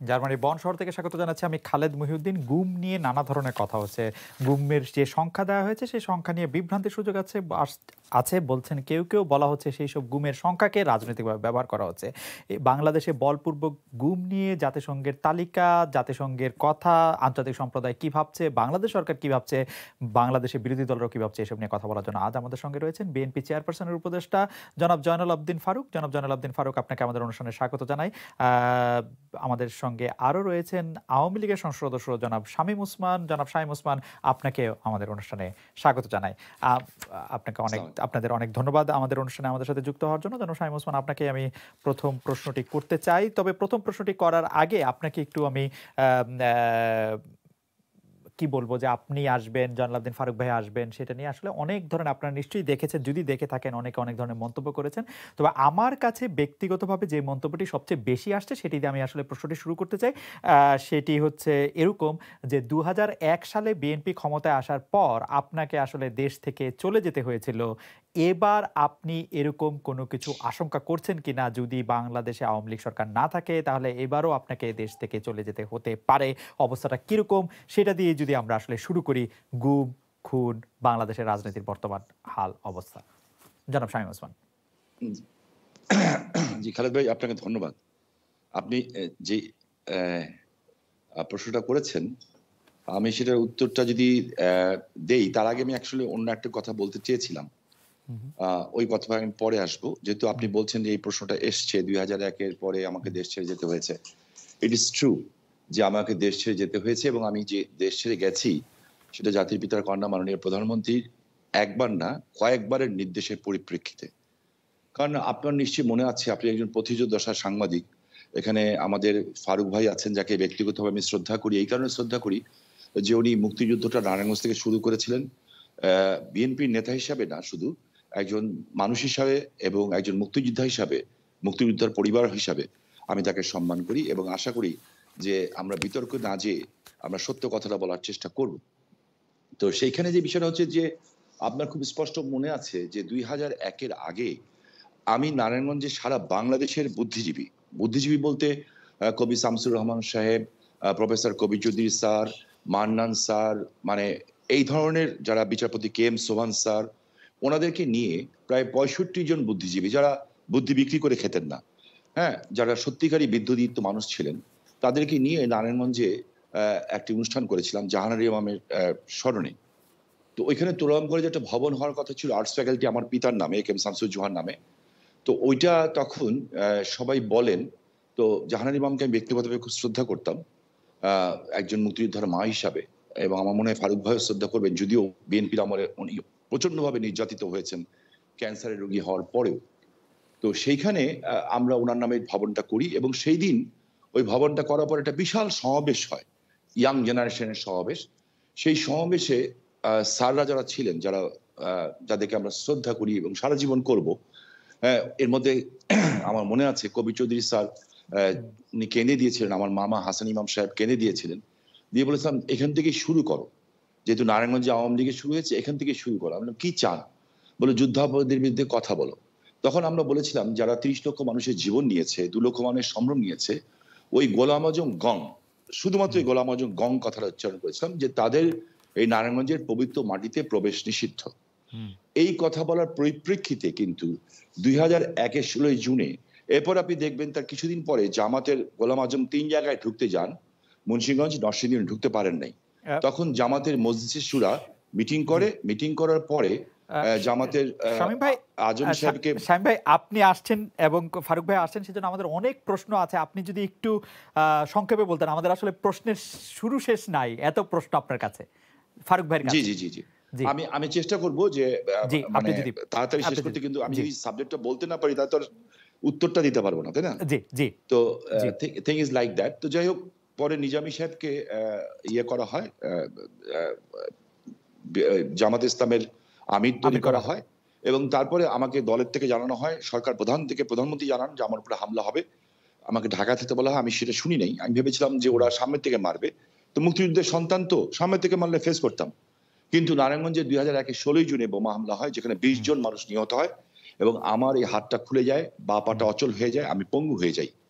জার্মানির বন শহর থেকে স্বাগত জানাচ্ছি আমি খালেদ মহিউদ্দিন। গুম নিয়ে নানা ধরনের কথা হচ্ছে। গুমের যে সংখ্যা দেওয়া হয়েছে সেই সংখ্যা নিয়ে বিভ্রান্তির সুযোগ আছে বলছেন কেউ কেউ। বলা হচ্ছে সেই সব গুমের সংখ্যাকে রাজনৈতিকভাবে ব্যবহার করা হচ্ছে। বাংলাদেশে বলপূর্বক গুম নিয়ে জাতিসংঘের তালিকা, জাতিসংঘের কথা, আন্তর্জাতিক সম্প্রদায় কি ভাবছে, বাংলাদেশ সরকার কি ভাবছে, বাংলাদেশের বিরোধী দলরা কি ভাবছে, এসব নিয়ে কথা বলার জন্য আজ আমাদের সঙ্গে রয়েছেন বিএনপি চেয়ারপারসনের উপদেষ্টা জনাব জয়নুল আবদিন ফারুক। জনাব জয়নুল আবদিন ফারুক, আপনাকে আমাদের অনুষ্ঠানে স্বাগত জানাই। আমাদের সঙ্গে আরও রয়েছেন আওয়ামী লীগের সংসদ সদস্য জনাব শামীম ওসমান। জনাব শামীম ওসমান, আপনাকে আমাদের অনুষ্ঠানে স্বাগত জানাই। আপনাকে আপনাদের অনেক ধন্যবাদ আমাদের অনুষ্ঠানে আমাদের সাথে যুক্ত হওয়ার জন্য। জনাব শামীম ওসমান, আপনাকে আমি প্রথম প্রশ্নটি করতে চাই। তবে প্রথম প্রশ্নটি করার আগে আপনাকে একটু আমি কি বলবো যে আপনি আসবেন, জয়নুল আবদিন ফারুক ভাই আসবেন, সেটা নিয়ে আসলে অনেক ধরনের, আপনারা নিশ্চয়ই দেখেছেন, যদি দেখে থাকেন অনেক ধরনের মন্তব্য করেছেন। তবে আমার কাছে ব্যক্তিগতভাবে যে মন্তব্যটি সবচেয়ে বেশি আসছে সেটি দিয়ে আমি আসলে প্রশ্নটি শুরু করতে চাই। সেটি হচ্ছে এরকম যে 2001 সালে বিএনপি ক্ষমতায় আসার পর আপনাকে আসলে দেশ থেকে চলে যেতে হয়েছিল। এবার আপনি এরকম কোনো কিছু আশঙ্কা করছেন কিনা, যদি বাংলাদেশে আওয়ামী লীগ সরকার না থাকে তাহলে এবারও আপনাকে দেশ থেকে চলে যেতে হতে পারে, অবস্থাটা কিরকম সেটা দিয়ে যদি আমরা আসলে শুরু করি। গুম, খুন, বাংলাদেশের রাজনীতির বর্তমান হাল অবস্থা। জনাব শামীম ওসমান। জি খালেদ ভাই, আপনাকে ধন্যবাদ। আপনি যে প্রশ্নটা করেছেন, আমি সেটার উত্তরটা যদি দেই তার আগে আমি অ্যাকচুয়ালি অন্য একটা কথা বলতে চেয়েছিলাম। ওই কথা আমি পরে আসবো। যেহেতু আপনি বলছেন যে এই প্রশ্নটা এসছে 2001-এর পরে আমাকে দেশ ছেড়ে যেতে হয়েছে। ইট ইজ ট্রু যে আমাকে দেশ ছেড়ে যেতে হয়েছে, এবং আমি যে দেশ ছেড়ে গেছি সেটা জাতির পিতার কন্যা মাননীয় প্রধানমন্ত্রীর একবার না কয়েকবারের নির্দেশের পরিপ্রেক্ষিতে। কারণ আপনার নিশ্চয়ই মনে আছে, আপনি একজন প্রতিযোদ্ধার সাংবাদিক। এখানে আমাদের ফারুক ভাই আছেন, যাকে ব্যক্তিগতভাবে আমি শ্রদ্ধা করি। এই কারণে শ্রদ্ধা করি যে উনি মুক্তিযুদ্ধটা নারায়ণগঞ্জ থেকে শুরু করেছিলেন। বিএনপির নেতা হিসাবে না, শুধু একজন মানুষ হিসাবে এবং একজন মুক্তিযোদ্ধা হিসাবে, মুক্তিযোদ্ধার পরিবার হিসাবে আমি তাকে সম্মান করি এবং আশা করি যে আমরা বিতর্ক না যেয়ে আমরা সত্য কথাটা বলার চেষ্টা করব। তো সেইখানে যে বিষয়টা হচ্ছে যে আপনার খুব স্পষ্ট মনে আছে যে 2001-এর আগে আমি নারায়ণগঞ্জে সারা বাংলাদেশের বুদ্ধিজীবী বলতে কবি শামসুর রহমান সাহেব, প্রফেসর কবি চৌধুরী স্যার, মান্নান স্যার, মানে এই ধরনের যারা, বিচারপতি কে এম সোহান স্যার, ওনাদেরকে নিয়ে প্রায় 65 জন বুদ্ধিজীবী, যারা বুদ্ধি বিক্রি করে খেতেন না, হ্যাঁ, যারা সত্যিকারী বিদ্যুদীপ্ত মানুষ ছিলেন, তাদেরকে নিয়ে নারায়ণগঞ্জে একটি অনুষ্ঠান করেছিলাম জাহানারি ইমামের স্মরণে। তো ওইখানে তোলাম করে যে একটা ভবন হওয়ার কথা ছিল আর্টস ফ্যাকাল্টি আমার পিতার নামে, কে এম শামসুজ্জোহার নামে। তো ওইটা তখন সবাই বলেন, তো জাহানারি ইমামকে আমি ব্যক্তিগতভাবে খুব শ্রদ্ধা করতাম একজন মুক্তিযোদ্ধার মা হিসাবে, এবং আমার মনে হয় ফারুক ভাইও শ্রদ্ধা করবেন, যদিও বিএনপির আমলে উনি প্রচন্ডভাবে নির্যাতিত হয়েছেন ক্যান্সারের রোগী হওয়ার পরেও। তো সেইখানে আমরা ওনার নামে ভবনটা করি, এবং সেই দিন ওই ভবনটা করার পর একটা বিশাল সমাবেশ হয়, ইয়াং জেনারেশনের সমাবেশ। সেই সমাবেশে স্যাররা যারা ছিলেন, যাদেরকে আমরা শ্রদ্ধা করি এবং সারা জীবন করব, এর মধ্যে আমার মনে আছে কবি চৌধুরী স্যার উনি কেঁদে দিয়েছিলেন, আমার মামা হাসান ইমাম সাহেব কেঁদে দিয়েছিলেন, দিয়ে বলেছিলাম এখান থেকে শুরু করো, যেহেতু নারায়ণগঞ্জে আওয়ামী লীগের শুরু হয়েছে, এখান থেকে শুরু করো। আমরা কি চান, বলে যুদ্ধাপরাধীদের বিরুদ্ধে কথা বলো। তখন আমরা বলেছিলাম যারা 30 লক্ষ মানুষের জীবন নিয়েছে, 2 লক্ষ মানুষের সম্ভ্রম নিয়েছে, ওই গোলাম আজম গং, শুধুমাত্র ওই গোলাম আজম গং কথাটা উচ্চারণ করেছিলাম, যে তাদের এই নারায়ণগঞ্জের পবিত্র মাটিতে প্রবেশ নিষিদ্ধ। এই কথা বলার পরিপ্রেক্ষিতে কিন্তু 2001-এর 16 জুনে, এরপর আপনি দেখবেন তার কিছুদিন পরে জামাতের গোলাম আজম 3 জায়গায় ঢুকতে যান, মুন্সিগঞ্জ, নরসিংদী ঢুকতে পারেন নাই। তখন জামাতের মজলিসে শুরা মিটিং করে, মিটিং করার পরে জামাতের শামীম ভাই, আজম সাহেবকে, শামীম ভাই আপনি আসছেন এবং ফারুক ভাই আসছেন, সেজন্য আমাদের অনেক প্রশ্ন আছে। আপনি যদি একটু সংক্ষেপে বলতেন, আমাদের আসলে প্রশ্নের শুরু শেষ নাই, এত প্রশ্ন আপনার কাছে। ফারুক ভাইয়ের কাছে। জি জি জি জি, আমি চেষ্টা করব যে মানে তাড়াতাড়ি শেষ করতে, কিন্তু আমি যদি সাবজেক্টটা বলতে না পারি তাহলে তো উত্তরটা দিতে পারবো না, তাই না? জি জি। তো থিং ইজ লাইক দ্যাট। তো যাই হোক, পরে নিজামী সাহেবকে ইয়ে করা হয়, জামাত ইসলামের আমির তৈরি করা হয়, এবং তারপরে আমাকে দলের থেকে জানানো হয়, সরকার প্রধান থেকে প্রধানমন্ত্রী জানান যে আমার উপরে হামলা হবে, আমাকে ঢাকা থেকে বলা হয়। আমি সেটা শুনি নাই, আমি ভেবেছিলাম যে ওরা সামনের থেকে মারবে, তো মুক্তিযুদ্ধের সন্তান তো সামনের থেকে মারলে ফেস করতাম। কিন্তু নারায়ণগঞ্জে 2001-এর 16 জুনে বোমা হামলা হয়, যেখানে 20 জন মানুষ নিহত হয়, এবং আমার এই হাতটা খুলে যায়, বা পাটা অচল হয়ে যায়, আমি পঙ্গু হয়ে যাই।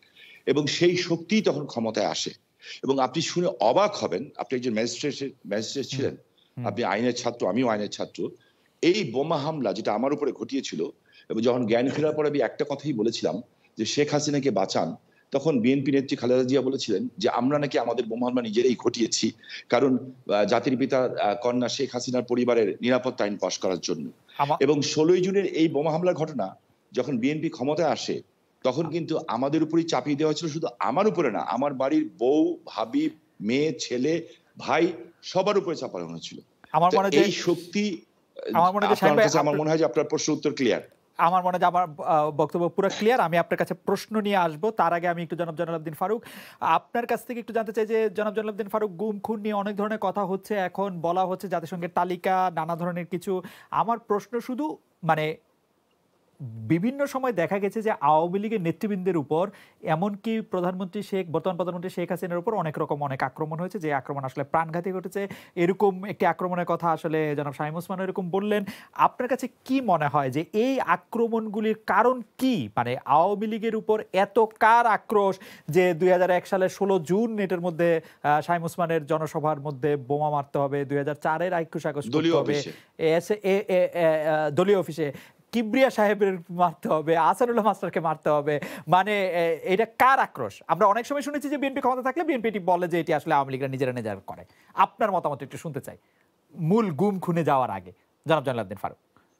এবং সেই শক্তিই তখন ক্ষমতায় আসে। এবং আপনি শুনে অবাক হবেন, আপনি একজন ম্যাজিস্ট্রেট ছিলেন, আপনি আইনের ছাত্র, আমিও আইনের ছাত্র। এই বোমা হামলা যেটা আমার উপরে ঘটিয়েছিল, এবং যখন জ্ঞান ফেরার পর আমি একটা কথাই বলেছিলাম যে শেখ হাসিনাকে বাঁচান, তখন বিএনপি নেত্রী খালেদা জিয়া বলেছিলেন যে আমরা নাকি আমাদের বোমা হামলা নিজেরাই ঘটিয়েছি, কারণ জাতির পিতার কন্যা শেখ হাসিনার পরিবারের নিরাপত্তা আইন পাশ করার জন্য। এবং 16 জুনের এই বোমা হামলার ঘটনা যখন বিএনপি ক্ষমতায় আসে, তখন কিন্তু আমাদের উপরই চাপিয়ে দেওয়া হয়েছিল, শুধু আমার উপরে না, আমার বাড়ির বউ, ভাবি, মেয়ে, ছেলে, ভাই, সবার উপরে চাপানো হয়েছিল। এই শক্তি আমার মনে হয় যে আপনার প্রশ্ন উত্তর ক্লিয়ার। আমার মনে হয় আমার বক্তব্য পুরো ক্লিয়ার। আমি আপনার কাছে প্রশ্ন নিয়ে আসবো, তার আগে আমি একটু জনাব জয়নুল ফারুক আপনার কাছ থেকে একটু জানতে চাই যে জনাব জয়নুল ফারুক, গুম খুন নিয়ে অনেক ধরনের কথা হচ্ছে, এখন বলা হচ্ছে জাতিসংঘের তালিকা, নানা ধরনের কিছু। আমার প্রশ্ন শুধু মানে বিভিন্ন সময় দেখা গেছে যে আওয়ামী লীগের নেতৃবৃন্দের উপর, এমনকি বর্তমান প্রধানমন্ত্রী শেখ হাসিনার উপর অনেক আক্রমণ হয়েছে, যে আক্রমণ আসলে প্রাণঘাতী ঘটেছে। এরকম একটি আক্রমণের কথা আসলে জনাব শামীম ওসমান এরকম বললেন। আপনার কাছে কি মনে হয় যে এই আক্রমণগুলির কারণ কি? মানে আওয়ামী লীগের উপর এত কার আক্রোশ যে 2001 সালের 16 জুন এটার মধ্যে শামীম ওসমানের জনসভার মধ্যে বোমা মারতে হবে, 2004-এর 21 আগস্ট করতে হবে, দলীয় অফিসে কিবরিয়া সাহেবের মারতে হবে, আসানুল্লাহ মাস্টারকে মারতে হবে, মানে এটা কার আক্রোশ? আমরা অনেক সময় শুনেছি যে বিএনপি ক্ষমতা থাকলে বিএনপি বলে যে এটি আসলে আওয়ামী লীগরা নিজেরা করে। আপনার মতামত একটু শুনতে চাই মূল গুম খুনে যাওয়ার আগে, জনাব জয়নুল ফারুক।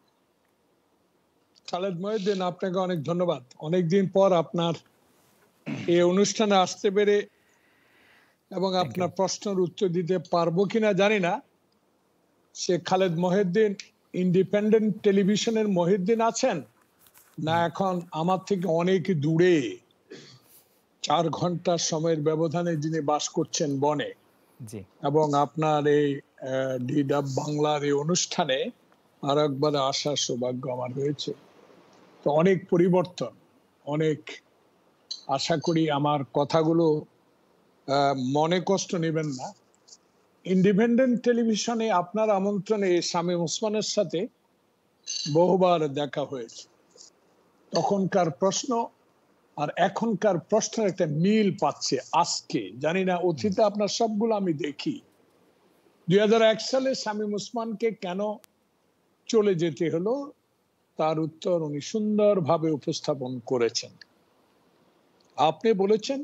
খালেদ মহিউদ্দিন, আপনাকে অনেক ধন্যবাদ। অনেকদিন পর আপনার এই অনুষ্ঠানে আসতে পেরে এবং আপনার প্রশ্নের উত্তর দিতে পারবো কিনা জানি না। সে খালেদ মহিউদ্দিন ইন্ডিপেন্ডেন্ট টেলিভিশনের মহিউদ্দিন আছেন, না এখন আমার থেকে অনেক দূরে 4 ঘন্টার সময়ের ব্যবধানে যিনি বাস করছেন বনে, এবং আপনার এই ডিডাব বাংলার এই অনুষ্ঠানে আর একবার আসার সৌভাগ্য আমার হয়েছে। তো অনেক পরিবর্তন, অনেক, আশা করি আমার কথাগুলো মনে কষ্ট নেবেন না। ইন্ডিপেন্ডেন্ট টেলিভিশনে আপনার আমন্ত্রণে শামীম ওসমানের সাথে বহুবার দেখা হয়েছে। তখনকার প্রশ্ন আর এখনকার প্রশ্নের একটা মিল পাচ্ছে আজকে, জানি না অতীতে আপনার সবগুলো আমি দেখি। 2001 সালে শামীম ওসমানকে কেন চলে যেতে হলো তার উত্তর উনি সুন্দরভাবে উপস্থাপন করেছেন। আপনি বলেছেন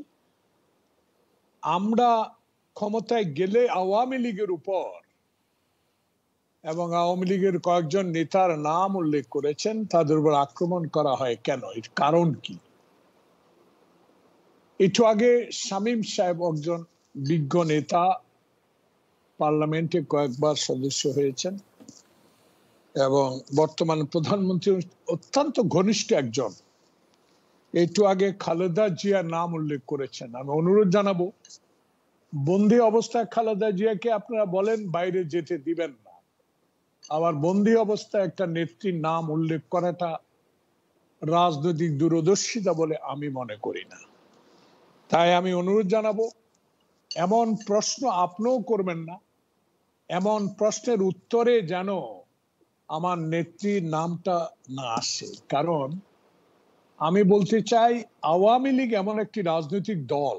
আমরা ক্ষমতায় গেলে আওয়ামী লীগের উপর, এবং আওয়ামী লীগের কয়েকজন নেতার নাম উল্লেখ করেছেন, তাদের উপর আক্রমণ করা হয় কেন, এর কারণ কি? একটু আগে শামীম সাহেব একজন বিজ্ঞ নেতা, পার্লামেন্টে কয়েকবার সদস্য হয়েছেন এবং বর্তমান প্রধানমন্ত্রী অত্যন্ত ঘনিষ্ঠ একজন, একটু আগে খালেদা জিয়ার নাম উল্লেখ করেছেন। আমি অনুরোধ জানাবো, বন্দী অবস্থায় খালেদা জিয়াকে আপনারা বলেন বাইরে যেতে দিবেন না, আবার বন্দী অবস্থায় একটা নেত্রীর নাম উল্লেখ করাটা রাজনৈতিক দূরদর্শিতা বলে আমি মনে করি না। তাই আমি অনুরোধ জানাবো, এমন প্রশ্ন আপনিও করবেন না, এমন প্রশ্নের উত্তরে যেন আমার নেত্রীর নামটা না আসে। কারণ আমি বলতে চাই, আওয়ামী লীগ এমন একটি রাজনৈতিক দল,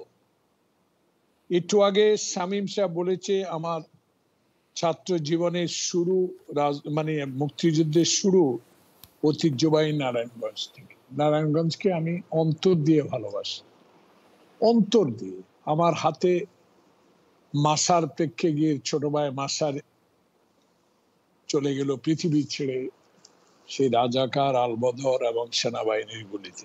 একটু আগে শামীম সাহেব বলেছে আমার ছাত্র জীবনের শুরু, মানে মুক্তিযুদ্ধের শুরু ঐতিহ্যবাহী নারায়ণগঞ্জ থেকে। নারায়ণগঞ্জকে আমি অন্তর দিয়ে ভালোবাসি, অন্তর দিয়ে। আমার হাতে মাসার প্রেক্ষে গিয়ে ছোট ভাই মাসার চলে গেল পৃথিবী ছেড়ে, সেই রাজাকার, আলবদর এবং সেনাবাহিনীর গুলিতে।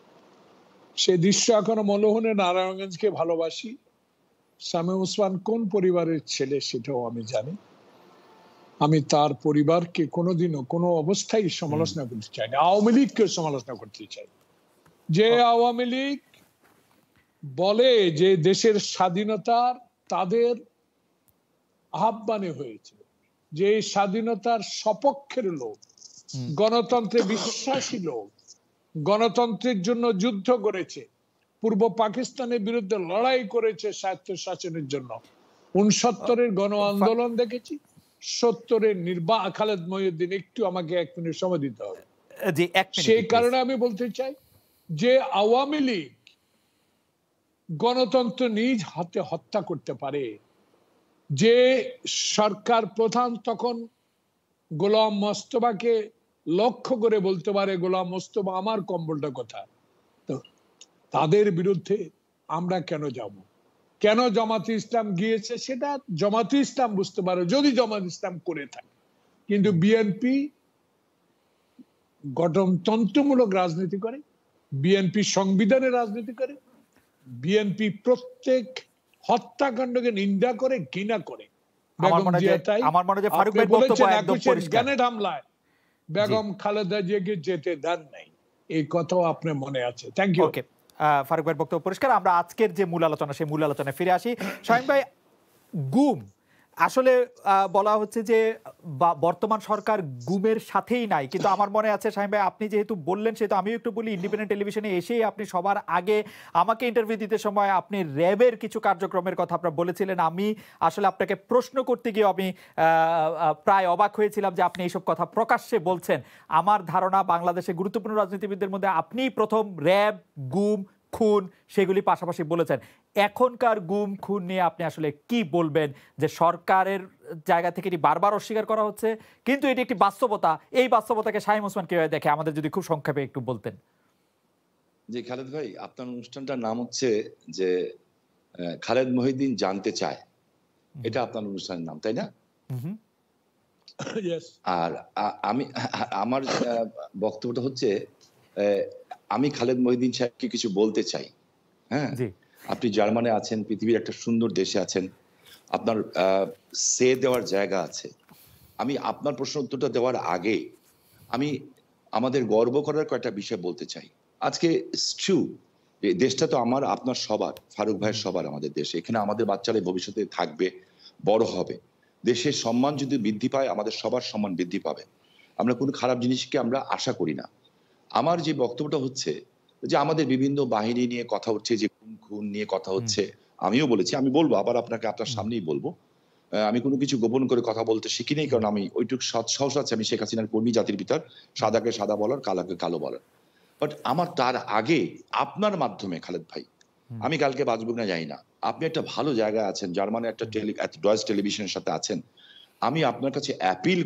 সে দৃশ্য এখনো মনোহনে। নারায়ণগঞ্জকে ভালোবাসি। শামীম ওসমান কোন পরিবারের ছেলে সেটাও আমি জানি। আমি তার পরিবারকে কোনোদিনও কোনো অবস্থায় সমালোচনা করতে চাই না, আওয়ামী লীগকে সমালোচনা করতে চাই। যে আওয়ামী লীগ বলে যে দেশের স্বাধীনতার তাদের আহ্বানে হয়েছে, যে স্বাধীনতার সপক্ষের লোক, গণতন্ত্রে বিশ্বাসী লোক, গণতন্ত্রের জন্য যুদ্ধ করেছে, পূর্ব পাকিস্তানের বিরুদ্ধে লড়াই করেছে স্বায়ত্ত শাসনের জন্য, 69-এর গণ আন্দোলন দেখেছি, 70-এর খালেদ মহিউদ্দিন, একটু আমাকে 1 মিনিট সময় দিতে হবে। সেই কারণে আমি বলতে চাই যে আওয়ামী লীগ গণতন্ত্র নিজ হাতে হত্যা করতে পারে। যে সরকার প্রধান তখন গোলাম মোস্তফাকে লক্ষ্য করে বলতে পারে, গোলাম মোস্তফা আমার কম্বলটা কোথায়, তো তাদের বিরুদ্ধে আমরা কেন যাব? কেন জামাতে ইসলাম গিয়েছে সেটা জামাতে ইসলাম বুঝতে পারে, যদি জামাতে ইসলাম করে থাকে। কিন্তু বিএনপি গঠনতন্ত্রমূলক রাজনীতি করে, বিএনপি সংবিধানের রাজনীতি করে, বিএনপি প্রত্যেক হত্যাকাণ্ডকে নিন্দা করে, ঘৃণা করে। বেগম জিয়া তাই আমার মনে হয় ফারুক ভাই বক্তব্য একদম পরিষ্কার। গ্রেনেড হামলায় বেগম খালেদা জিয়াকে যেতে দেন নাই, এই কথাও আপনার মনে আছে। Thank you. ওকে, ফারুক ভাইয়ের বক্তব্য পরিষ্কার। আমরা আজকের যে মূল আলোচনা, সেই মূল আলোচনায় ফিরে আসি। শামীম ভাই, গুম আসলে বলা হচ্ছে যে বর্তমান সরকার গুমের সাথেই নাই, কিন্তু আমার মনে আছে শামীম ভাই, আপনি যেহেতু বললেন সেহেতু আমিও একটু বলি। ইন্ডিপেন্ডেন্ট টেলিভিশনে এসেই আপনি সবার আগে আমাকে ইন্টারভিউ দিতে সময় আপনি র্যাবের কিছু কার্যক্রমের কথা আপনারা বলেছিলেন। আমি আসলে আপনাকে প্রশ্ন করতে গিয়ে আমি প্রায় অবাক হয়েছিলাম যে আপনি এইসব কথা প্রকাশ্যে বলছেন। আমার ধারণা বাংলাদেশে গুরুত্বপূর্ণ রাজনীতিবিদদের মধ্যে আপনিই প্রথম র্যাব, গুম, খুন সেগুলি পাশাপাশি বলেছেন। এখনকার গুম খুন নিয়ে আপনি আসলে কি বলবেন? যে সরকারের জায়গা থেকে এটি বারবার অস্বীকার করা হচ্ছে, কিন্তু এটি একটি বাস্তবতা। এই বাস্তবতাকে শামীম ওসমান কিভাবে দেখে, আমাদের যদি খুব সংক্ষেপে একটু বলতেন। জি খালেদ ভাই, আপনার অনুষ্ঠানটার নাম হচ্ছে যে খালেদ মহিউদ্দিন জানতে চায়, এটা আপনার অনুষ্ঠানের নাম, তাই না? আর আমি আমার বক্তব্যটা হচ্ছে, আমি খালেদ মহিউদ্দিন সাহেবকে কিছু বলতে চাই। হ্যাঁ, আপনি জার্মানে আছেন, পৃথিবীর একটা সুন্দর দেশে আছেন, আপনার সে দেওয়ার জায়গা আছে। আমি আপনার প্রশ্ন উত্তরটা দেওয়ার আগে আমি আমাদের গর্ব করার কয়েকটা বিষয় বলতে চাই। আজকে ট্রু, দেশটা তো আমার আপনার সবার, ফারুক ভাইয়ের সবার, আমাদের দেশে। এখানে আমাদের বাচ্চারা ভবিষ্যতে থাকবে, বড় হবে। দেশের সম্মান যদি বৃদ্ধি পায়, আমাদের সবার সম্মান বৃদ্ধি পাবে। আমরা কোনো খারাপ জিনিসকে আমরা আশা করি না। আমার যে বক্তব্যটা হচ্ছে যে আমাদের বিভিন্ন বাহিনী নিয়ে কথা হচ্ছে, যে খুন নিয়ে কথা হচ্ছে, আমিও বলেছি, আমি বলবো আবার আপনাকে, আপনার সামনেই বলবো। আমি কোনো কিছু গোপন করে কথা বলতে শিখি নেই, কারণ আমি ওইটুকু সাহস আছে, আমি শেখ হাসিনার কর্মী, জাতির পিতার, সাদাকে সাদা বলার, কালাকে কালো বলার। বাট আমার তার আগে আপনার মাধ্যমে খালেদ ভাই, আমি কালকে বাঁচব না জানি না, আপনি একটা ভালো জায়গায় আছেন, জার্মানে একটা ডয়েচ টেলিভিশনের সাথে আছেন। আমি আপনার কাছে অ্যাপিল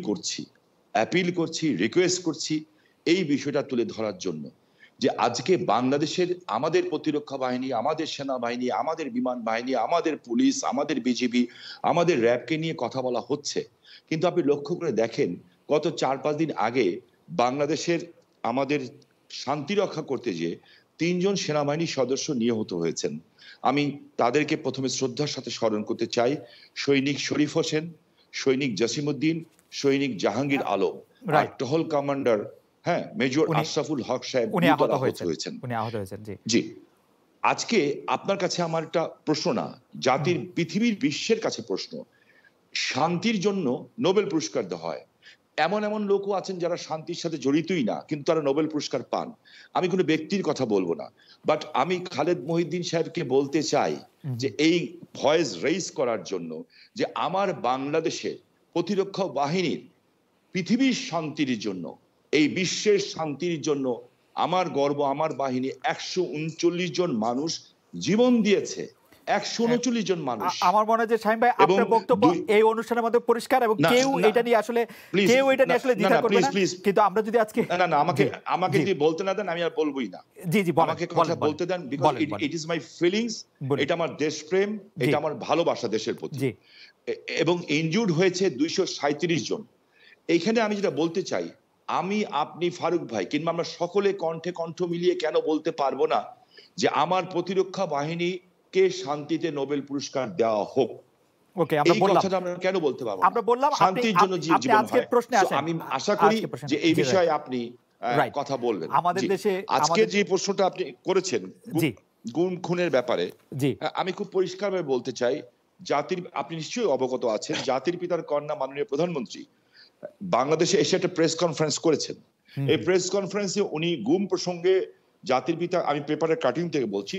করছি, রিকোয়েস্ট করছি এই বিষয়টা তুলে ধরার জন্য, যে আজকে বাংলাদেশের আমাদের প্রতিরক্ষা বাহিনী, আমাদের সেনাবাহিনী, আমাদের বিমান বাহিনী, আমাদের পুলিশ, আমাদের বিজিবি, আমাদের র্যাবকে নিয়ে কথা বলা হচ্ছে, কিন্তু আপনি লক্ষ্য করে দেখেন গত 4-5 দিন আগে বাংলাদেশের আমাদের শান্তি রক্ষা করতে গিয়ে 3 জন সেনাবাহিনীর সদস্য নিহত হয়েছেন। আমি তাদেরকে প্রথমে শ্রদ্ধার সাথে স্মরণ করতে চাই। সৈনিক শরীফ হোসেন, সৈনিক জসিমউদ্দিন, সৈনিক জাহাঙ্গীর আলম, আর টহল কমান্ডার মেজর আশরাফুল হক সাহেব আহত হয়েছেন। জি, আজকে আপনার কাছে আমার একটা প্রশ্ন, না জাতির, পৃথিবীর, বিশ্বের কাছে প্রশ্ন, শান্তির জন্য নোবেল পুরস্কার দেওয়া হয়, এমন এমন লোকও আছেন যারা শান্তির সাথে জড়িতই না, কিন্তু তারা নোবেল পুরস্কার পান। আমি কোনো ব্যক্তির কথা বলবো না, বাট আমি খালেদ মহিউদ্দিন সাহেবকে বলতে চাই যে এই ভয়েস রেইজ করার জন্য, যে আমার বাংলাদেশের প্রতিরক্ষা বাহিনীর পৃথিবীর শান্তির জন্য, এই বিশ্বের শান্তির জন্য আমার গর্ব, আমার বাহিনী 139 জন মানুষ জীবন দিয়েছে, 139 জন মানুষ। আমার মনে হয় যে শামীম ভাই, আপনার বক্তব্য এই অনুষ্ঠানের মধ্যে পরিষ্কার, এবং কেউ এটা নিয়ে আসলে দ্বিধা করবে না। কিন্তু আমরা যদি আজকে না আমাকে যদি বলতে না দেন, আমি আর বলবোই না। জি, আমাকে কথা বলতে দেন, because it is my feelings. এটা আমার দেশপ্রেম, এটা আমার ভালোবাসা দেশের প্রতি। এবং ইনজুর্ড হয়েছে 237 জন। এইখানে আমি যেটা বলতে চাই, আমি, আপনি, ফারুক ভাই, কিংবা আমরা সকলে কণ্ঠে কণ্ঠ মিলিয়ে কেন বলতে পারবো না যে আমার প্রতিরক্ষা বাহিনীকে শান্তিতে নোবেল পুরস্কার দেওয়া হোক? ওকে, আমরা বললাম, আমরা কেন বলতে পারবো? আমরা বললাম শান্তির জন্য জীবন হয়। আমি আশা করি যে এই বিষয়ে আপনি কথা বলবেন। আমাদের দেশে আজকে যে প্রশ্নটা আপনি করেছেন গুম খুনের ব্যাপারে, আমি খুব পরিষ্কারভাবে বলতে চাই, জাতির, আপনি নিশ্চয়ই অবগত আছেন, জাতির পিতার কন্যা মাননীয় প্রধানমন্ত্রী বাংলাদেশে এসে একটা প্রেস কনফারেন্স করেছেন। এই প্রেস কনফারেন্সে উনি গুম প্রসঙ্গে জাতির পিতা, আমি পেপারের কাটিং থেকে বলছি,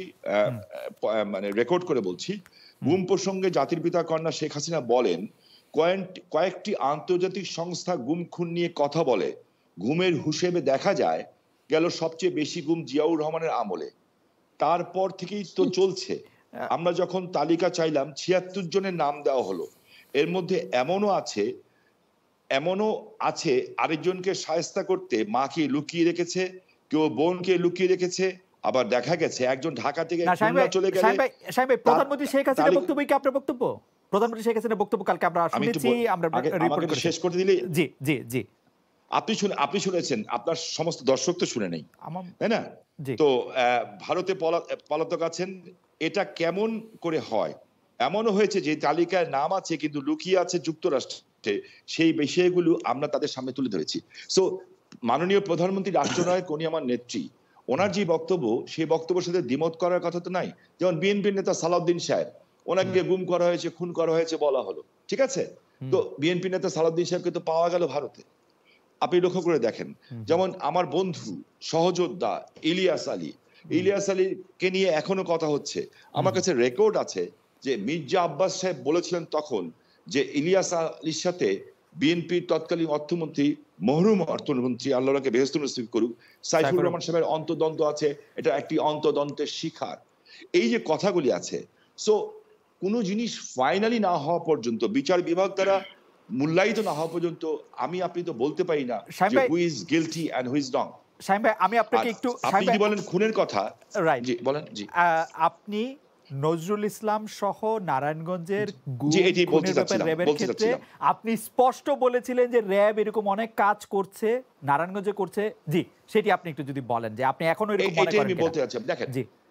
মানে রেকর্ড করে বলছি, গুম প্রসঙ্গে জাতির পিতা কন্যা শেখ হাসিনা বলেন, কয়েকটি আন্তর্জাতিক সংস্থা গুম খুন নিয়ে কথা বলে, ঘুমের হিসেবে দেখা যায় গেল সবচেয়ে বেশি গুম জিয়াউর রহমানের আমলে। তারপর থেকেই তো চলছে। আমরা যখন তালিকা চাইলাম ৭৬ জনের নাম দেওয়া হলো, এর মধ্যে এমনও আছে আরেকজনকে শায়েস্তা করতে মাকে লুকিয়ে রেখেছে, কেউ বোনকে লুকিয়ে রেখেছে। আবার দেখা গেছে একজন ঢাকা থেকে খুলনা চলে গেলে। প্রধানমন্ত্রী শেখ হাসিনার বক্তব্য কি আপনার বক্তব্য? প্রধানমন্ত্রী শেখ হাসিনার বক্তব্য কালকে আমরা শুনেছি, আমরা রিপোর্ট করেছি। শেষ করতে দিলে জি জি জি আপনি শুনেছেন, আপনার সমস্ত দর্শক তো শুনে নেই, তাই না? তো ভারতে পলাতক আছেন, এটা কেমন করে হয়? এমনও হয়েছে যে তালিকায় নাম আছে কিন্তু লুকিয়ে আছে যুক্তরাষ্ট্রে, সেই বিষয়গুলো আমরা তাদের সামনে তুলে ধরেছি। সো মাননীয় প্রধানমন্ত্রী রাষ্ট্রনায়ক, উনি আমার নেত্রী, ওনার যে বক্তব্য, সেই বক্তব্যের সাথে দ্বিমত করার কথা তো নাই। যেমন বিএনপির নেতা সালাউদ্দিন সাহেব, ওনাকে গুম করা হয়েছে, খুন করা হয়েছে বলা হলো, ঠিক আছে? তো বিএনপি নেতা সালাউদ্দিন সাহেবকে তো পাওয়া গেল ভারতে। আপনি লক্ষ্য করে দেখেন, যেমন আমার বন্ধু সহযোদ্ধা ইলিয়াস আলীকে নিয়ে এখনো কথা হচ্ছে। আমার কাছে রেকর্ড আছে যে মির্জা আব্বাস সাহেব বলেছিলেন তখন যে ইলিয়াস আলীর সাথে বিএনপির তৎকালীন অর্থমন্ত্রী, মরহুম অর্থমন্ত্রী, আল্লাহকে বেহেশত নসিব করুক, সাইফুর রহমান সাহেবের অন্তর্দ্বন্দ্ব আছে, এটা একটি অন্তর্দ্বন্দ্বের শিকার। এই যে কথাগুলি আছে, সো কোনো জিনিস ফাইনালি না হওয়া পর্যন্ত, বিচার বিভাগ দ্বারা মূল্যায়িত না হওয়া পর্যন্ত আপনি তো বলতে পারি না যে who is guilty and who is wrong. Shamim ভাই, আমি আপনাকে একটু, আপনি যদি বলেন খুনের কথা, রাইট, জি বলেন। জি, আপনি নজরুল ইসলাম সহ নারায়ণগঞ্জের র্যাবের ক্ষেত্রে আপনি স্পষ্ট বলেছিলেন যে র্যাব এরকম অনেক কাজ করছে, নারায়ণগঞ্জে করছে। জি, সেটি আপনি একটু যদি বলেন যে আপনি এখনো এরকম মনে করেন। আমি বলতে চাচ্ছি, দেখেন,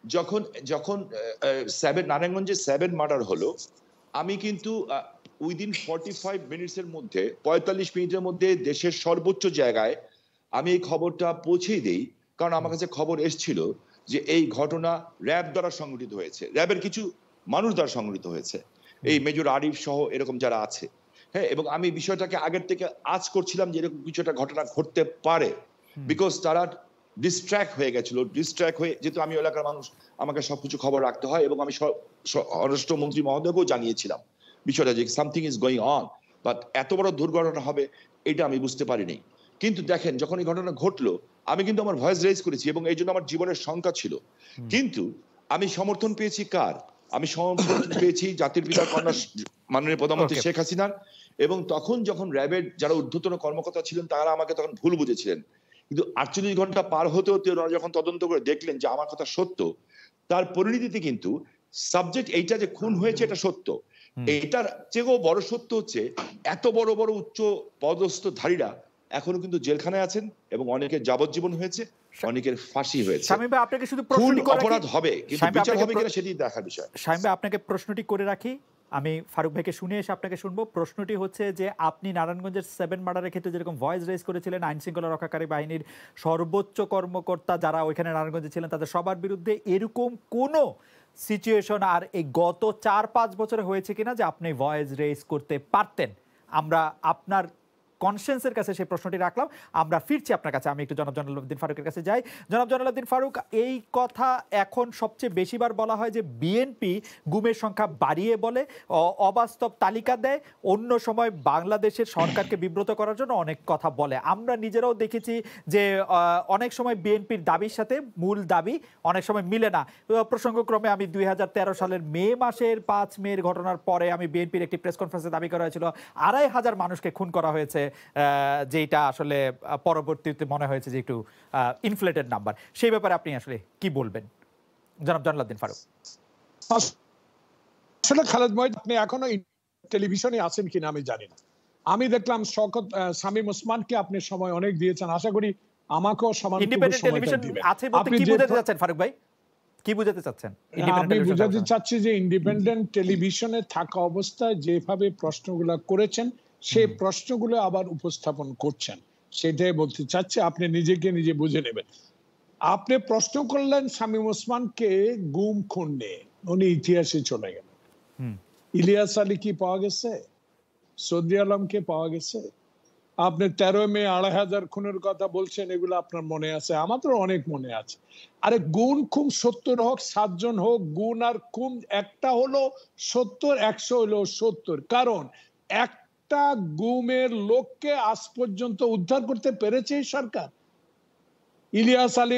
যখন নারায়ণগঞ্জে 7 মার্ডার হলো, আমি কিন্তু উইদিন 45 মিনিটসের মধ্যে, 45 মিনিটের মধ্যে দেশের সর্বোচ্চ জায়গায় আমি এই খবরটা পৌঁছেই দেই, কারণ আমার কাছে খবর এসেছিল যে এই ঘটনা র্যাব দ্বারা সংগঠিত হয়েছে, র্যাবের কিছু মানুষ দ্বারা সংগঠিত হয়েছে, এই মেজর আরিফ সহ এরকম যারা আছে। হ্যাঁ, এবং আমি বিষয়টাকে আগের থেকে আজ করছিলাম যে এরকম কিছু একটা ঘটনা ঘটতে পারে, বিকজ তারা ডিস্ট্র্যাক্ট হয়ে গেছিল। যেহেতু আমি এলাকার মানুষ, আমাকে সবকিছু খবর রাখতে হয়, এবং আমি স্বরাষ্ট্রমন্ত্রী মহোদয়কেও জানিয়েছিলাম বিষয়টা যে something is going on, but এত বড় দুর্ঘটনা হবে এটা আমি বুঝতে পারিনি। কিন্তু দেখেন, যখন এই ঘটনা ঘটলো, আমি কিন্তু আমার ভয়েস রেজ করেছি, এবং এই জন্য আমার জীবনের শঙ্কা ছিল। কিন্তু আমি সমর্থন পেয়েছি কার? আমি সমর্থন পেয়েছি জাতির পিতার কন্যা মাননীয় প্রধানমন্ত্রী শেখ হাসিনার। এবং তখন যখন র্যাবের যারা ঊর্ধ্বতন কর্মকর্তা ছিলেন, তারা আমাকে তখন ভুল বুঝেছিলেন, কিন্তু 48 ঘন্টা পার হতে হতে ওরা যখন তদন্ত করে দেখলেন যে আমার কথা সত্য, তার পরিণতিতে কিন্তু সাবজেক্ট এইটা যে খুন হয়েছে এটা সত্য। এইটার চেয়েও বড় সত্য হচ্ছে এত বড় বড় উচ্চ পদস্থধারীরা এখনো কিন্তু জেলখানায় আছেন, এবং অনেকের যাবজ্জীবন হয়েছে, অনেকের ফাঁসি হয়েছে। শামীম ভাই, আপনাকে শুধু প্রশ্নটি করে রাখি, অপরাধ হবে কিন্তু বিচার হবে কিনা সেটি দেখার বিষয়। শামীম ভাই, আপনাকে প্রশ্নটি করে রাখি, আমি ফারুক ভাইকে শুনে এসে আপনাকে শুনবো। প্রশ্নটি হচ্ছে যে আপনি নারায়ণগঞ্জের 7 মার্ডারের ক্ষেত্রে যেরকম ভয়েস রেজ করেছিলেন, আইন শৃঙ্খলা রক্ষাকারী বাহিনীর সর্বোচ্চ কর্মকর্তা যারা ওইখানে নারায়ণগঞ্জে ছিলেন তাদের সবার বিরুদ্ধে এরকম কোনো সিচুয়েশন আর এই গত 4-5 বছরে হয়েছে কিনা যে আপনি ভয়েস রেজ করতে পারতেন? আমরা আপনার কনসেন্সের কাছে সেই প্রশ্নটি রাখলাম। আমরা ফিরছি আপনার কাছে, আমি একটু জনাব জয়নুল ফারুকের কাছে যাই। জনাব জয়নুল ফারুক, এই কথা এখন সবচেয়ে বেশিবার বলা হয় যে বিএনপি গুমের সংখ্যা বাড়িয়ে বলে, অবাস্তব তালিকা দেয়, অন্য সময় বাংলাদেশের সরকারকে বিব্রত করার জন্য অনেক কথা বলে। আমরা নিজেরাও দেখেছি যে অনেক সময় বিএনপির দাবির সাথে মূল দাবি অনেক সময় মিলে না। প্রসঙ্গক্রমে আমি 2013 সালের মে মাসের 5 মের ঘটনার পরে আমি বিএনপির একটি প্রেস কনফারেন্সে দাবি করা হয়েছিল 2,500 মানুষকে খুন করা হয়েছে, যেটা আসলে পরবর্তীতে মনে হয়েছে যে একটু ইনফ্লেটেড নাম্বার। সেই ব্যাপারে আপনি আসলে কি বলবেন, জনাব জয়নুল ফারুক? আসলে খালেদ মহিদ, আপনি এখনো টেলিভিশনে আছেন কিনা আমি জানি না। আমি দেখলাম শামীম ওসমানকে আপনি সময় অনেক দিয়েছেন, আশা করি আমাকেও সমান ইন্ডিপেন্ডেন্ট টেলিভিশন আছে বলতে কি বোঝাতে চাচ্ছেন ফারুক ভাই? কি বোঝাতে চাচ্ছেন? আমি বোঝাতে চাচ্ছি যে ইন্ডিপেন্ডেন্ট টেলিভিশনে থাকা অবস্থায় যেভাবে প্রশ্নগুলো করেছেন, সেই প্রশ্নগুলো আবার উপস্থাপন করছেন, সেটাই বলতে চাচ্ছি, আপনি নিজেকে নিজে বুঝে নেবেন। আপনি প্রশ্ন করলেন শামীম ওসমানকে গুম খুন নিয়ে, উনি ইতিহাসে চলে গেলেন। ইলিয়াস আলী কি পাওয়া গেছে? সৌদি আলমকে পাওয়া গেছে? আপনি 13 মে 2,500 খুনের কথা বলছেন, এগুলো আপনার মনে আছে, আমাদের অনেক মনে আছে। আরে গুণ খুন 70 হোক, 7 জন হোক, গুণ আর খুন একটা হলো 70, 100 হলো 70। কারণ একটা গুমের লোককে আজ পর্যন্ত উদ্ধার করতে পেরেছে সরকার। ইলিয়াস আলীর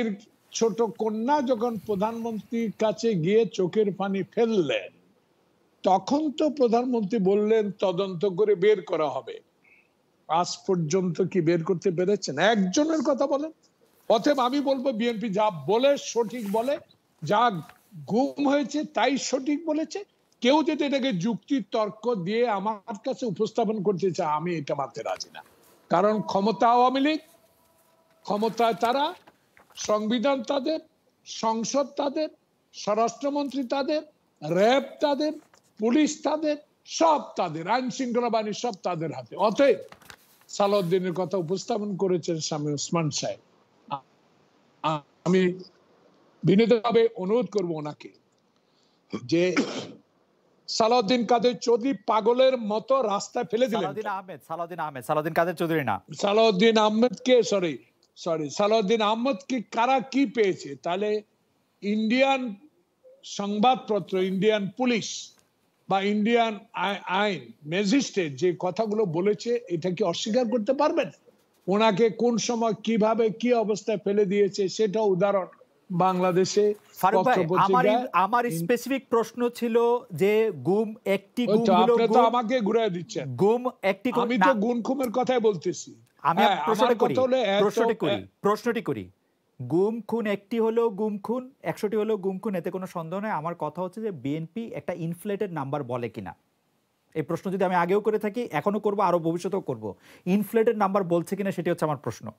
ছোট কন্যা যখন প্রধানমন্ত্রীর কাছে গিয়ে চোখের পানি ফেললেন, তখন তো প্রধানমন্ত্রী বললেন তদন্ত করে বের করা হবে। আজ পর্যন্ত কি বের করতে পেরেছেন? একজনের কথা বলেন। অতএব আমি বলবো বিএনপি যা বলে সঠিক বলে, যা গুম হয়েছে তাই সঠিক বলেছে। কেউ যদি এটাকে যুক্তি তর্ক দিয়ে আমার কাছে উপস্থাপন করতে চায়, আমি এটা মানতে রাজি না। কারণ ক্ষমতা আওয়ামী লীগ, ক্ষমতায় তারা, সংবিধান তাদের, সংসদ তাদের, স্বরাষ্ট্রমন্ত্রী তাদের, র্যাব তাদের, পুলিশ তাদের, সব তাদের, আইন শৃঙ্খলা বাহিনী সব তাদের হাতে। অতএব সালাউদ্দিনের কথা উপস্থাপন করেছেন শামীম ওসমান সাহেব, আমি বিনীতভাবে অনুরোধ করব ওনাকে যে সালাউদ্দিন কাদের চৌধুরী পাগলের মতো রাস্তায় ফেলে দিলেন। সালাউদ্দিন কাদের চৌধুরী না, সালাউদ্দিন আহমেদকে সালাউদ্দিন আহমেদকে কারা কি পেয়েছে? তাহলে ইন্ডিয়ান সংবাদপত্র, ইন্ডিয়ান পুলিশ বা ইন্ডিয়ান আইন ম্যাজিস্ট্রেট যে কথাগুলো বলেছে, এটা কি অস্বীকার করতে পারবেন? ওনাকে কোন সময় কিভাবে কি অবস্থায় ফেলে দিয়েছে সেটা উদাহরণ বাংলাদেশে। ফারুক ভাই, আমার স্পেসিফিক প্রশ্ন ছিল যে গুম একটি গুম হলো, আপনি তো আমাকে ঘুরে দিচ্ছেন। গুম একটি, আমি তো গুম খুমের কথাই বলতেছি। আমি প্রশ্নটি করি, গুম খুন একটি হলো গুম খুন, 100টি হলো গুম খুন, এতে কোনো সন্দেহ নেই। আমার কথা হচ্ছে যে বিএনপি একটা ইনফ্লেটেড নাম্বার বলে কিনা। এই প্রশ্ন যদি আমি আগেও করে থাকি, এখনো করব, আরো ভবিষ্যতেও করব, ইনফ্লেটেড নাম্বার বলছে কিনা সেটি হচ্ছে আমার প্রশ্ন।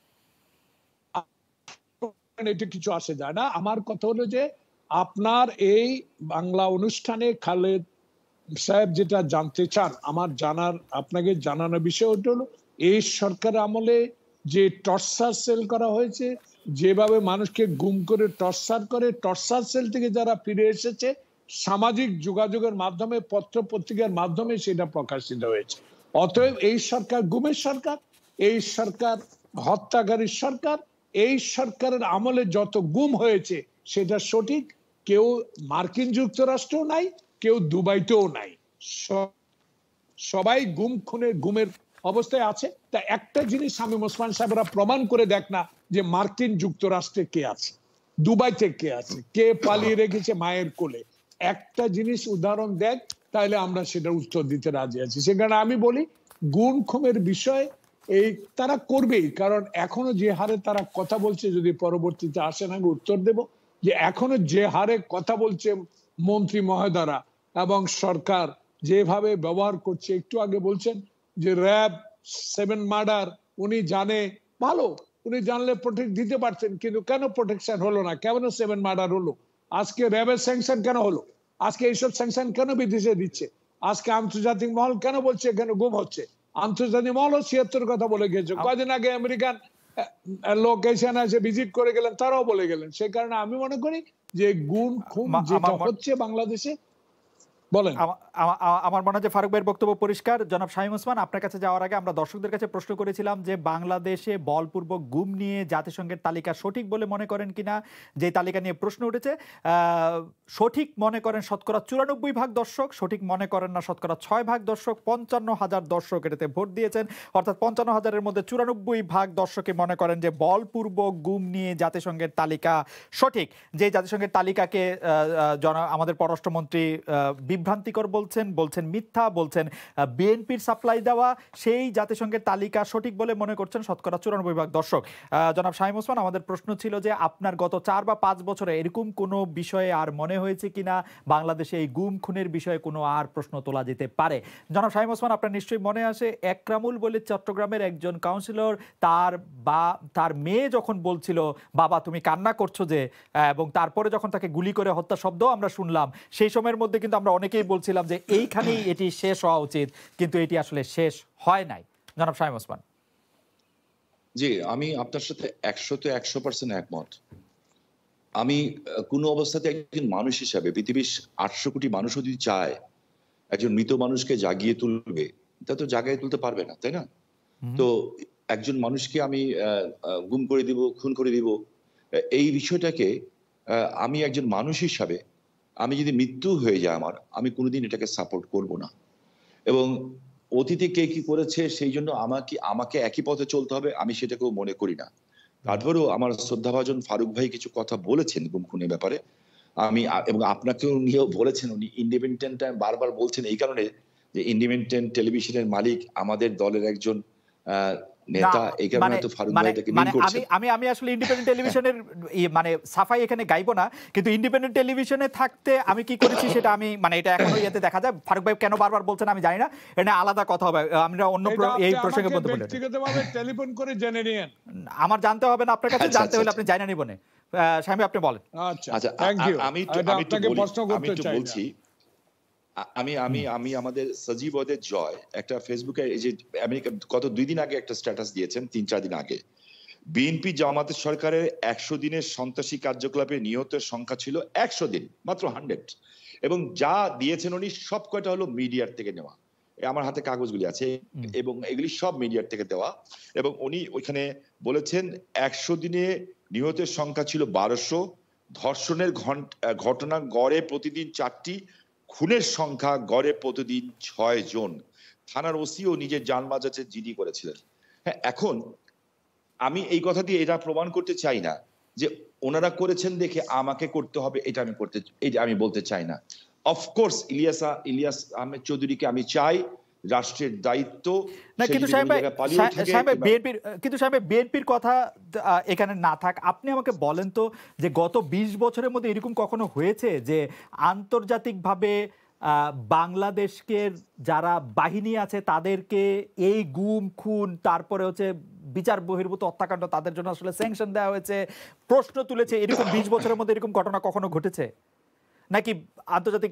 এটা কিছু আসে যায় না। আমার কথা হলো যে আপনার এই বাংলা অনুষ্ঠানে খালেদ সাহেব যেটা জানতে চান, আমার জানার, আপনাকে জানানোর বিষয় হলো এই সরকার আমলে যে টর্চার সেল করা হয়েছে, যেভাবে মানুষকে গুম করে টর্চার করে, টর্চার সেল থেকে যারা ফিরে এসেছে, সামাজিক যোগাযোগের মাধ্যমে, পত্র পত্রিকার মাধ্যমে সেটা প্রকাশিত হয়েছে। অতএব এই সরকার গুমের সরকার, এই সরকার হত্যাকারীর সরকার। এই সরকারের আমলে যত গুম হয়েছে সেটা সঠিক। কেউ মার্কিন যুক্তরাষ্ট্রেও নাই, কেউ দুবাইতেও নাই, সবাই গুম খুনের গুমের অবস্থায় আছে। তা একটা জিনিস শামীম ওসমান সাহেবরা প্রমাণ করে দেখ না যে মার্কিন যুক্তরাষ্ট্রে কে আছে, দুবাইতে কে আছে, কে পালিয়ে রেখেছে মায়ের কোলে। একটা জিনিস উদাহরণ দেখ, তাহলে আমরা সেটার উত্তর দিতে রাজি আছি। সেখানে আমি বলি গুম খুনের বিষয় এই তারা করবেই, কারণ এখনো যে হারে তারা কথা বলছে, যদি পরবর্তীতে আসেন আমি উত্তর দেব, যে এখনো যে হারে কথা বলছে মন্ত্রী মহোদয়রা এবং সরকার যেভাবে ব্যবহার করছে, একটু আগে বলছেন যে র্যাব 7 মার্ডার উনি জানে, ভালো, উনি জানলে প্রোটেক্ট দিতে পারতেন, কিন্তু কেন প্রোটেকশন হলো না? কেন 7 মার্ডার হলো? আজকে র্যাবের স্যাংশন কেন হলো? আজকে এইসব স্যাংশন কেন বিদেশে দিচ্ছে? আজকে আন্তর্জাতিক মহল কেন বলছে এখানে গুম হচ্ছে? আন্তর্জাতিক মহলও 76 কথা বলে গেছে। কয়দিন আগে আমেরিকান লোক এখানে এসে ভিজিট করে গেলেন, তারাও বলে গেলেন। সেই কারণে আমি মনে করি যে গুম খুন যেটা হচ্ছে বাংলাদেশে, বলেন। আমার মনে হয় যে ফারুক ভাইয়ের বক্তব্য পরিষ্কার। জনাব শামীম ওসমান, আপনার কাছে যাওয়ার আগে আমরা দর্শকদের কাছে প্রশ্ন করেছিলাম যে বাংলাদেশে বলপূর্বক গুম নিয়ে জাতিসংঘের তালিকা সঠিক বলে মনে করেন কিনা। যে তালিকা নিয়ে প্রশ্ন উঠেছে, সঠিক মনে করেন শতকরা 94% দর্শক, সঠিক মনে করেন না শতকরা 6% দর্শক। 55,000 দর্শক এটাতে ভোট দিয়েছেন, অর্থাৎ 55,000-এর মধ্যে 94% দর্শকে মনে করেন যে বলপূর্বক গুম নিয়ে জাতিসংঘের তালিকা সঠিক। যে জাতিসংঘের তালিকাকে আমাদের পররাষ্ট্রমন্ত্রী বিভ্রান্তিকর বলছেন মিথ্যা বলছেন, বিএনপির সাপ্লাই দেওয়া সেই জাতিসংঘের তালিকা সঠিক বলে মনে করছেন শতকরা 94% দর্শক। জনাব শামীম ওসমান, আমাদের প্রশ্ন ছিল যে আপনার গত 4 বা 5 বছরে এরকম কোনো বিষয়ে আর মনে হয়েছে কিনা বাংলাদেশে এই গুম খুনের বিষয়ে কোনো আর প্রশ্ন তোলা যেতে পারে? জনাব শামীম ওসমান, আপনার নিশ্চয়ই মনে আসে একরামুল বলে চট্টগ্রামের একজন কাউন্সিলর, তার মেয়ে যখন বলছিল বাবা তুমি কান্না করছো যে, এবং তারপরে যখন তাকে গুলি করে হত্যা শব্দ আমরা শুনলাম, সেই সময়ের মধ্যে কিন্তু আমরা অনেকেই বলছিলাম যে এইখানেই এটি শেষ হওয়া উচিত, কিন্তু এটি আসলে শেষ হয় নাই। জনাব শামীম ওসমান। জি, আমি আপনার সাথে 100% একমত। আমি কোনো অবস্থাতে একজন মানুষ হিসাবে, পৃথিবীর 800 কোটি মানুষও যদি চায় একজন মৃত মানুষকে জাগিয়ে তুলবে, তা তো জাগিয়ে তুলতে পারবে না, তাই না? তো একজন মানুষকে আমি গুম করে দিব, খুন করে দিব, এই বিষয়টাকে আমি একজন মানুষ হিসাবে, আমি যদি মৃত্যু হয়ে যায় আমার, আমি কোনোদিন এটাকে সাপোর্ট করব না। এবং অতীতে কে কি করেছে সেই জন্য আমাকে একই পথে চলতে হবে, আমি সেটাকেও মনে করি না। তারপরেও আমার শ্রদ্ধাভাজন ফারুক ভাই কিছু কথা বলেছেন গুম খুনের ব্যাপারে, আমি এবং আপনাকেও নিয়েও বলেছেন, উনি ইন্ডিপেন্ডেন্ট বারবার বলছেন এই কারণে যে ইন্ডিপেন্ডেন্ট টেলিভিশনের মালিক আমাদের দলের একজন নেতা, এই কারণে তো ফারুক ভাই এটাকে মিন করছেন। আমি আসলে ইন্ডিপেন্ডেন্ট টেলিভিশনের মানে সাফাই এখানে গাইবো না, কিন্তু ইন্ডিপেন্ডেন্ট টেলিভিশনে থাকতে আমি কি করেছি সেটা আমি মানে এটা এখনো ইয়েতে দেখা যায়। ফারুক ভাই কেন বারবার বলছেন আমি জানি না, এটা আলাদা কথা হবে, আমরা অন্য এই প্রসঙ্গে বলতে পারি। ব্যক্তিগতভাবে টেলিফোন করে জেনে নিন, আমার জানতে হবে না আপনার কাছে, জানতে হলে আপনি জানা নিবনে। সাহেব আপনি বলেন। আচ্ছা থ্যাংক ইউ। আমি বলছি, আমি আমাদের সজীব ওদের জয় একটা ফেসবুকে এই যে আমেরিকা গত 2 দিন আগে একটা স্ট্যাটাস দিয়েছেন, 3-4 দিন আগে, বিএনপি জামাতের সরকারের 100 দিনের সন্ত্রাসী কার্যকলাপে নিহতের সংখ্যা ছিল 100 দিন মাত্র 100, এবং যা দিয়েছেন উনি সব কয়টা হলো মিডিয়ার থেকে নেওয়া। আমার হাতে কাগজগুলি আছে এবং এগুলি সব মিডিয়ার থেকে দেওয়া, এবং উনি ওইখানে বলেছেন 100 দিনে নিহতের সংখ্যা ছিল 1200, ধর্ষণের ঘটনা গড়ে প্রতিদিন 4টি, খুনের সংখ্যা গড়ে প্রতিদিন 6 জন। থানার ওসিও নিজের জান বাঁচাতে জিডি করেছিলেন। হ্যাঁ, এখন আমি এই কথা দিয়ে এটা প্রমাণ করতে চাই না যে ওনারা করেছেন দেখে আমাকে করতে হবে, এটা আমি বলতে চাই না। অফকোর্স ইলিয়াস আহমেদ চৌধুরীকে আমি চাই রাষ্ট্রের দায়িত্ব, কিন্তু সাহেব বিএনপির কথা এখানে না থাক, আপনি আমাকে বলেন তো যে গত 20 বছরের মধ্যে এরকম কখনো হয়েছে যে আন্তর্জাতিকভাবে বাংলাদেশকে যারা বাহিনী আছে তাদেরকে এই গুম খুন তারপরে হচ্ছে বিচার বহির্ভূত হত্যাকাণ্ড তাদের জন্য আসলে স্যাংশন দেওয়া হয়েছে, প্রশ্ন তুলেছে, এরকম 20 বছরের মধ্যে এরকম ঘটনা কখনো ঘটেছে নাকি আন্তর্জাতিক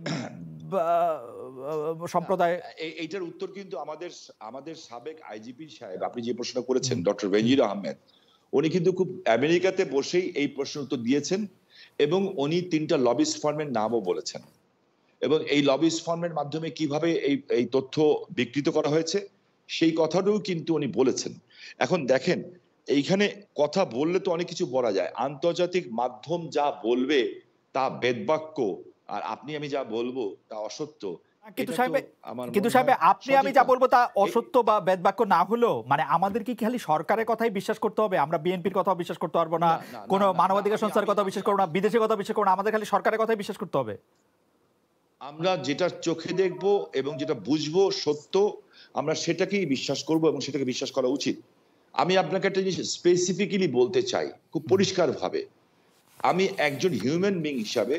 সম্প্রদায়? এইটার উত্তর কিন্তু আমাদের সাবেক আইজিপি সাহেব, আপনি যে প্রশ্ন করেছেন ডক্টর বেনজির আহমেদ, উনি কিন্তু খুব আমেরিকাতে বসেই এই প্রশ্ন উত্তর দিয়েছেন, এবং উনি 3টা লবিস্ট ফার্মের নামও বলেছেন, এবং এই লবিস্ট ফার্মের মাধ্যমে কিভাবে এই তথ্য বিকৃত করা হয়েছে সেই কথাটাও কিন্তু উনি বলেছেন। এখন দেখেন, এইখানে কথা বললে তো অনেক কিছু বলা যায়, আন্তর্জাতিক মাধ্যম যা বলবে তা বেদবাক্য, আর আমি যা বলবো তা অসত্য। কিন্তু সাহেব আপনি আমি যা বলবো তা অসত্য বা বেদবাক্য না হলো মানে আমাদের কি খালি সরকারের কথাই বিশ্বাস করতে হবে? আমরা বিএনপির কথা বিশ্বাস করতে পারবো না, কোন মানবাধিকার সংস্থার কথা বিশ্বাস করবো না, বিদেশের কথা বিশ্বাস করবো না, আমাদের খালি সরকারের কথাই বিশ্বাস করতে হবে? আমরা যেটা চোখে দেখবো এবং যেটা বুঝবো সত্য, আমরা সেটাকেই বিশ্বাস করব এবং সেটাকে বিশ্বাস করা উচিত। আমি আপনাকে একটা জিনিস স্পেসিফিক্যালি বলতে চাই খুব পরিষ্কার ভাবে, আমি একজন হিউম্যান বিং হিসাবে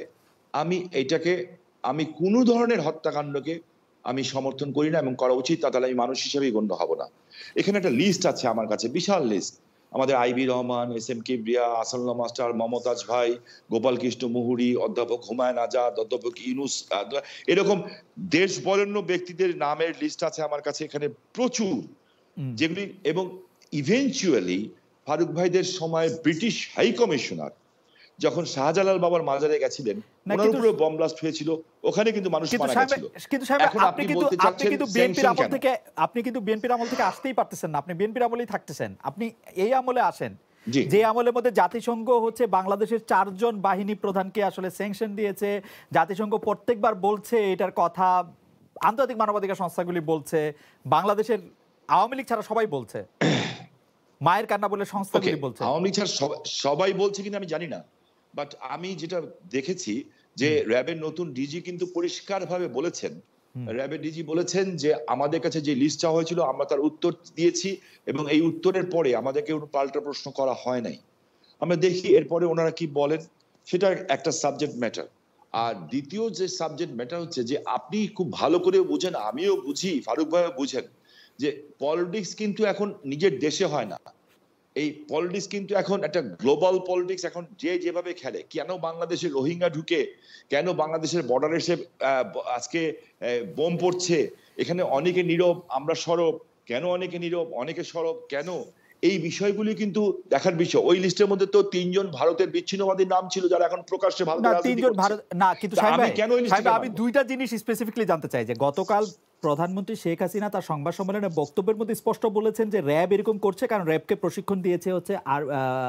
আমি কোনো ধরনের হত্যাকাণ্ডকে আমি সমর্থন করি না এবং করা উচিত, তাহলে আমি মানুষ হিসেবেই গণ্য হব না। এখানে একটা লিস্ট আছে আমার কাছে, বিশাল লিস্ট, আমাদের IB Rahman, SM Kibria, Asadullah master, Momtaz ভাই, গোপাল কৃষ্ণ মুহুরী, অধ্যাপক হুমায়ুন আজাদ, অধ্যাপক ইউনুস, এরকম দেশ বরেণ্য ব্যক্তিদের নামের লিস্ট আছে আমার কাছে এখানে প্রচুর, যেগুলি, এবং ইভেনচুয়ালি ফারুক ভাইদের সময় ব্রিটিশ হাই কমিশনার যখন শাহজালাল বাবার মাজারে গেছিলেন, ওনার উপরে বম ব্লাস্ট হয়েছিল, ওখানে কিন্তু মানুষ মারা গেছিল। এখন আপনি কিন্তু বিএনপির আমল থেকে আসতেই পারতেছেন না, আপনি বিএনপির আমলেই থাকতেছেন, আপনি এই আমলে আসেন যে আমলের মধ্যে জাতিসংঘ হচ্ছে বাংলাদেশের 4 জন বাহিনী প্রধানকে আসলে স্যাংশন দিয়েছে, জাতিসংঘ প্রত্যেকবার বলছে এটার কথা, আন্তর্জাতিক মানবাধিকার সংস্থাগুলি বলছে, বাংলাদেশের আওয়ামী লীগ ছাড়া সবাই বলছে, মায়ের কান্না বলে সংস্থাগুলি বলছে। আওয়ামী লীগ ছাড়া সবাই বলছে কিনা আমি জানি না, বাট আমি যেটা দেখেছি যে র্যাবের নতুন ডিজি কিন্তু পরিষ্কারভাবে বলেছেন, র্যাবের ডিজি বলেছেন যে আমাদের কাছে যে লিস্ট চাওয়া হয়েছিল আমরা তার উত্তর দিয়েছি, এবং এই উত্তরের পরে আমাদেরকে পাল্টা প্রশ্ন করা হয় নাই। আমরা দেখি এরপরে ওনারা কি বলেন, সেটা একটা সাবজেক্ট ম্যাটার। আর দ্বিতীয় যে সাবজেক্ট ম্যাটার হচ্ছে যে আপনি খুব ভালো করে বুঝেন, আমিও বুঝি, ফারুক ভাইও বুঝেন, যে পলিটিক্স কিন্তু এখন নিজের দেশে হয় না, এই পলিটিক্স কিন্তু এখন একটা গ্লোবাল পলিটিক্স। এখন যে যেভাবে খেলে, কেন বাংলাদেশে রোহিঙ্গা ঢুকে, কেন বাংলাদেশের বর্ডার এসে আজকে বোম পড়ছে, এখানে অনেকে নীরব আমরা সরব, কেন অনেকে নীরব অনেকে সরব কেন, এই বিষয়গুলি কিন্তু দেখার বিষয়। ওই লিস্টের মধ্যে তো 3 জন ভারতের বিচ্ছিন্নবাদীর নাম ছিল যারা এখন প্রকাশ্যে ভারতের রাজনীতি করছে। না, কিন্তু আমি 2টা জিনিস স্পেসিফিকলি জানতে চাই যে গতকাল প্রধানমন্ত্রী শেখ হাসিনা তার সংবাদ সম্মেলনে বক্তব্যের মধ্যে স্পষ্ট বলেছেন যে র্যাব এরকম করছে কারণ র্যাবকে প্রশিক্ষণ দিয়েছে হচ্ছে আর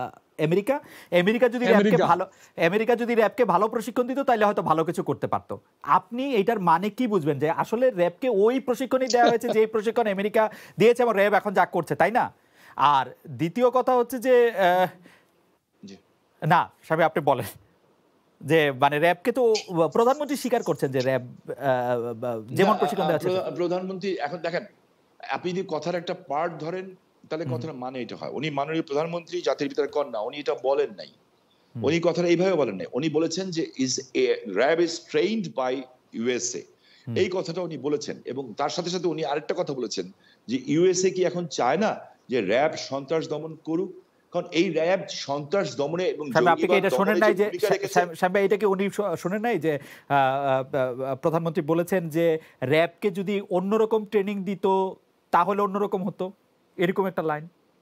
আমেরিকা যদি র্যাবকে ভালো প্রশিক্ষণ দিত তাহলে হয়তো ভালো কিছু করতে পারতো। আপনি এটার মানে কি বুঝবেন যে আসলে র্যাবকে ওই প্রশিক্ষণই দেওয়া হয়েছে যে প্রশিক্ষণ আমেরিকা দিয়েছে এবং র্যাব এখন যা করছে, তাই না? আর দ্বিতীয় কথা হচ্ছে যে না সাহেব আপনি বলেন যে মানে র্যাবকে তো প্রধানমন্ত্রী স্বীকার করছেন যে র্যাব যেমন প্রশিক্ষণ দেওয়া হচ্ছে। প্রধানমন্ত্রী এখন দেখেন, আপনি যদি কথার একটা পার্ট ধরেন তাহলে কথার মানে এটা হয়, উনি মাননীয় প্রধানমন্ত্রী জাতির পিতার কন্যা, উনি এটা বলেন নাই, উনি কথাটা এইভাবে বলেন নাই, উনি বলেছেন যে RAB is trained by USA, এই কথাটা উনি বলেছেন। এবং তার সাথে সাথে উনি আরেকটা কথা বলেছেন যে ইউএসএ কি এখন চায় না যে র্যাব সন্ত্রাস দমন করুক, কারণ এই র্যাব সন্ত্রাস দমনে এবং শোনেন নাই যে প্রধানমন্ত্রী বলেছেন যে র্যাবকে যদি অন্যরকম ট্রেনিং দিত তাহলে অন্যরকম হতো, এরকম একটা লাইন।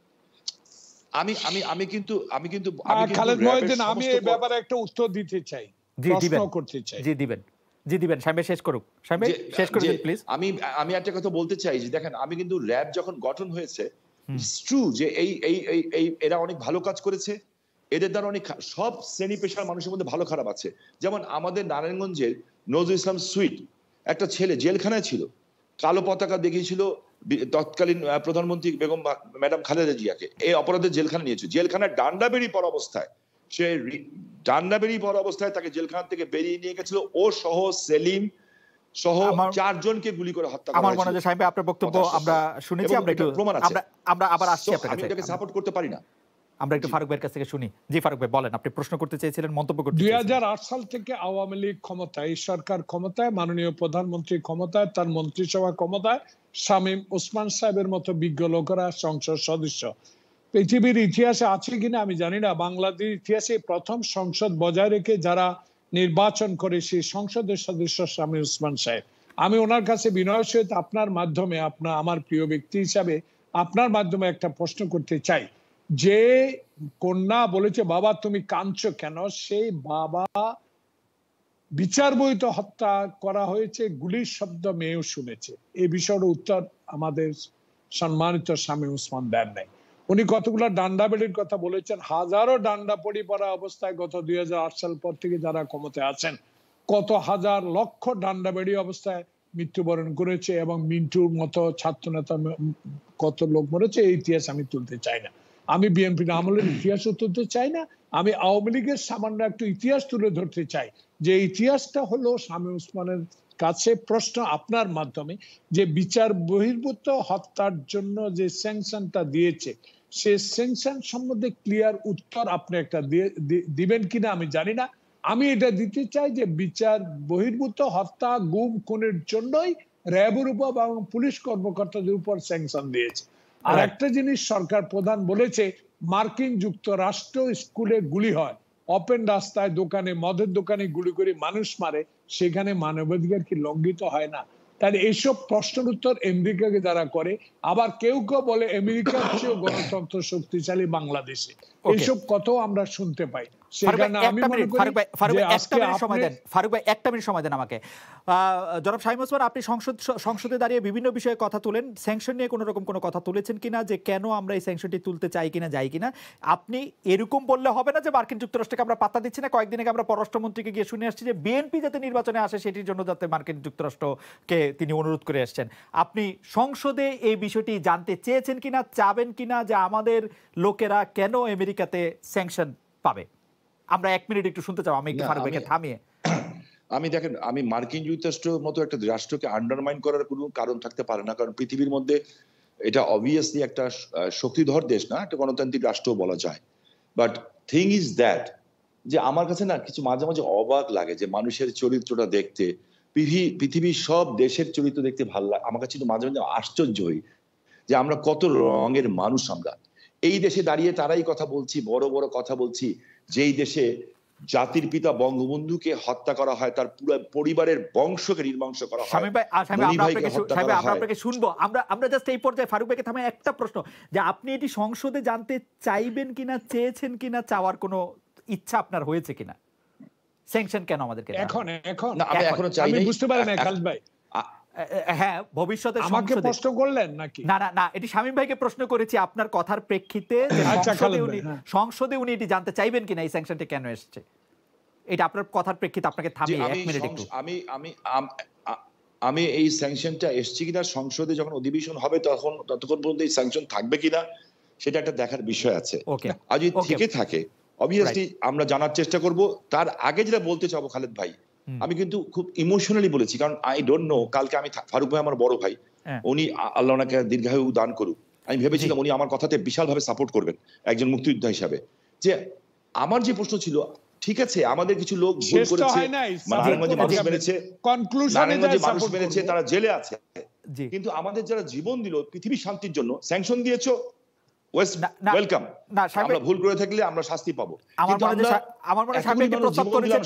খালেদ মহিউদ্দিন, আমি এই ব্যাপারে একটা উত্তর দিতে চাই, প্রশ্ন করতে চাই। জি দিবেন সাহেব, শেষ করুক সাহেব, শেষ করে দিন প্লিজ। আমি একটা কথা বলতে চাই যে দেখেন, আমি কিন্তু র্যাব যখন গঠন হয়েছে, ইটস ট্রু যে এরা অনেক ভালো কাজ করেছে, এদের দ্বারা অনেক সব শ্রেণী পেশার মানুষের মধ্যে ভালো খারাপ আছে। যেমন আমাদের নারায়ণগঞ্জের নজরুল ইসলাম সুইট একটা ছেলে জেলখানায় ছিল, কালো পতাকা দেখিয়েছিল তৎকালীন প্রধানমন্ত্রী বেগম ম্যাডাম খালেদা জিয়াকে, এই অপরাধে জেলখানা নিয়েছে, জেলখানায় ডান্ডা বেরিয়ে পড়া অবস্থায়, সে ডান্ডা বেরিয়ে পড়া অবস্থায় তাকে জেলখানা থেকে বেরিয়ে নিয়ে গেছিল, ও সহ সেলিম সহ 4 জনকে গুলি করে হত্যা করা হয়েছিল। আমার মনে হয় সাহেব আপনার বক্তব্য আমরা শুনেছি, আমরা আবার আসছি আপনার কাছে। আমি এটাকে সাপোর্ট করতে পারি না। আমরা একটু ফারুক ভাইয়ের কাছ থেকে শুনি। জি ফারুক ভাই বলেন, আপনি প্রশ্ন করতে চেয়েছিলেন, মন্তব্য করতে চেয়েছিলেন। 2008 সাল থেকে আওয়ামী লীগ ক্ষমতায়, সরকার ক্ষমতায়, মাননীয় প্রধানমন্ত্রী ক্ষমতায়, তার মন্ত্রিসভা ক্ষমতায়, শামীম ওসমান সাহেবের মতো বিজ্ঞ লোকেরা সংসদ সদস্য। পৃথিবীর ইতিহাসে আছে কিনা আমি জানি না, বাংলাদেশ ইতিহাসে প্রথম সংসদ বজায় রেখে যারা নির্বাচন করে সেই সংসদের সদস্য শামীম ওসমান সাহেব। আমি ওনার কাছে বিনয়ের সহিত আপনার মাধ্যমে, আমার প্রিয় ব্যক্তি হিসাবে আপনার মাধ্যমে একটা প্রশ্ন করতে চাই। যে কন্যা বলেছে বাবা তুমি কাঁদছো কেন, সেই বাবা বিচার বহির্ভূত হত্যা করা হয়েছে, গুলির শব্দ মেয়েও শুনেছে, এই বিষয়ের উত্তর আমাদের সম্মানিত শামীম ওসমান দেন নাই। উনি কতগুলো ডান্ডা বেড়ির কথা বলেছেন, হাজারো ডান্ডা পড়ি পড়া অবস্থায় গত 2008 সাল পর থেকে যারা ক্ষমতায় আছেন, কত হাজার লক্ষ ডান্ডা বেড়ি অবস্থায় মৃত্যুবরণ করেছে, এবং মিন্টুর মতো ছাত্র নেতা কত লোক মরেছে, এই ইতিহাস আমি তুলতে চাই না। আমি বিএনপির আমলের ইতিহাসও তুলতে চাই না, আমি আওয়ামী লীগের সামান্য একটু ইতিহাস তুলে ধরতে চাই। যে ইতিহাসটা হলো শামীম ওসমানের কাছে প্রশ্ন আপনার মাধ্যমে, যে বিচার বহির্ভূত হত্যার জন্য যে স্যাংশনটা দিয়েছে, সে স্যাংশন সম্বন্ধে ক্লিয়ার উত্তর আপনি একটা দিবেন কিনা আমি জানি না। আমি এটা দিতে চাই যে বিচার বহির্ভূত হত্যা, গুম, খুনের জন্যই র্যাবের উপর এবং পুলিশ কর্মকর্তাদের উপর স্যাংশন দিয়েছে। আর একটা জিনিস সরকার প্রধান বলেছে, মার্কিন যুক্তরাষ্ট্র স্কুলে গুলি হয়, ওপেন রাস্তায়, দোকানে, মদের দোকানে গুলি করে মানুষ মারে, সেখানে মানবাধিকার কি লঙ্ঘিত হয় না? তাহলে এইসব প্রশ্নের উত্তর আমেরিকাকে যারা করে, আবার কেউ কেউ বলে আমেরিকার চেয়েও গণতন্ত্র শক্তিশালী বাংলাদেশে, এইসব কথাও আমরা শুনতে পাই। সেখানে আমি মনে করি ফারুক ভাই একটা মিনিট সময় দেন আমাকে। জনাব শামীম ওসমান, আপনি সংসদে দাঁড়িয়ে বিভিন্ন বিষয়ে কথা তুলেন, স্যাংশন নিয়ে কোনো রকম কোনো কথা তুলেছেন কিনা, যে কেন আমরা এই স্যাংশনটি তুলতে চাই কিনা, যাই কিনা? আপনি এরকম বললে হবে না যে মার্কিন যুক্তরাষ্ট্রকে আমরা পাত্তা দিচ্ছি না। কয়েকদিন আগে আমরা পররাষ্ট্রমন্ত্রীকে গিয়ে শুনে আসছি যে বিএনপি যাতে নির্বাচনে আসে সেটির জন্য যাতে মার্কিন যুক্তরাষ্ট্রকে তিনি অনুরোধ করে আসছেন। আপনি সংসদে এই বিষয়টি জানতে চেয়েছেন কিনা, চাবেন কিনা, যে আমাদের লোকেরা কেন আমেরিকাতে স্যাংশন পাবে? আমরা 1 মিনিট একটু শুনতে চাও, আমি একটু ফারুক ভাইকে থামিয়ে। দেখেন, আমি মার্কিন যুক্তরাষ্ট্রের মতো একটা রাষ্ট্রকে আন্ডারমাইন করার কোনো কারণ থাকতে পারে না, কারণ পৃথিবীর মধ্যে এটা অবভিয়াসলি একটা শক্তিধর দেশ না, একটা গণতান্ত্রিক রাষ্ট্র বলা যায়। বাট থিং ইজ দ্যাট, যে আমার কাছে না কিছু মাঝে মাঝে অবাক লাগে যে মানুষের চরিত্রটা দেখতে, পৃথিবীর সব দেশের চরিত্র দেখতে ভালো লাগে। আমার কাছে মাঝে মাঝে আশ্চর্য হই যে আমরা কত রঙের মানুষ। আমরা এই দেশে দাঁড়িয়ে তারাই কথা বলছি, বড় বড় কথা বলছি, যেই দেশে জাতির পিতা বঙ্গবন্ধুকে হত্যা করা হয়, তার পুরো পরিবারের বংশকে নির্বংশ করা হয়। আমরা আপনাকে শুনবো, আমরা জাস্ট এই পর্যায়ে ফারুক ভাইকে থামায় একটা প্রশ্ন, যে আপনি এটি সংসদে জানতে চাইবেন কিনা, চেয়েছেন কিনা, চাওয়ার কোনো ইচ্ছা আপনার হয়েছে কিনা? স্যাংশন কেন আমাদেরকে এখনো চাই নাই, বুঝতে পারেন না খালেদ ভাই? হ্যাঁ, ভবিষ্যতে আমাকে প্রশ্ন করলেন নাকি? না, এটি শামীম ভাইকে প্রশ্ন করেছি আপনার কথার প্রেক্ষিতে, সংসদে উনি এটি জানতে চাইবেন কিনা এই স্যাংশনটি কেন এসেছে, এটা আপনার কথার প্রেক্ষিতে আপনাকে থামিয়ে 1 মিনিট একটু। আমি এই স্যাংশনটা এসেছে কিনা, সংসদে যখন অধিবেশন হবে ততক্ষণ পর্যন্ত এই স্যাংশন থাকবে কিনা সেটা একটা দেখার বিষয় আছে। আর যদি থেকে থাকে অবভিয়াসলি আমরা জানার চেষ্টা করব। তার আগে যেটা বলতে চাবো খালেদ ভাই, আমি কিন্তু খুব ইমোশনালি বলেছি, কারণ আই ডোন্ট নো, কালকে আমি ফারুক ভাই আমার বড় ভাই, উনি আল্লাহ ওনাকে দীর্ঘায়ু দান করুক, আমি ভেবেছিলাম উনি আমার কথাতে বিশালভাবে সাপোর্ট করবেন একজন মুক্তিযোদ্ধা হিসাবে। যে আমার যে প্রশ্ন ছিল, ঠিক আছে আমাদের কিছু লোক ভুল করেছে, নারায়ণগঞ্জে মানুষ মেরেছে, নারায়ণগঞ্জে মানুষ মেরেছে, তারা জেলে আছে, কিন্তু আমাদের যারা জীবন দিল পৃথিবী শান্তির জন্য, স্যাংশন দিয়েছো, ওয়েলকাম। আমরা ভুল করে থাকলে আমরা শাস্তি পাবো। আমার মনে হয় সাহেব একটু প্রস্তাব করেছেন,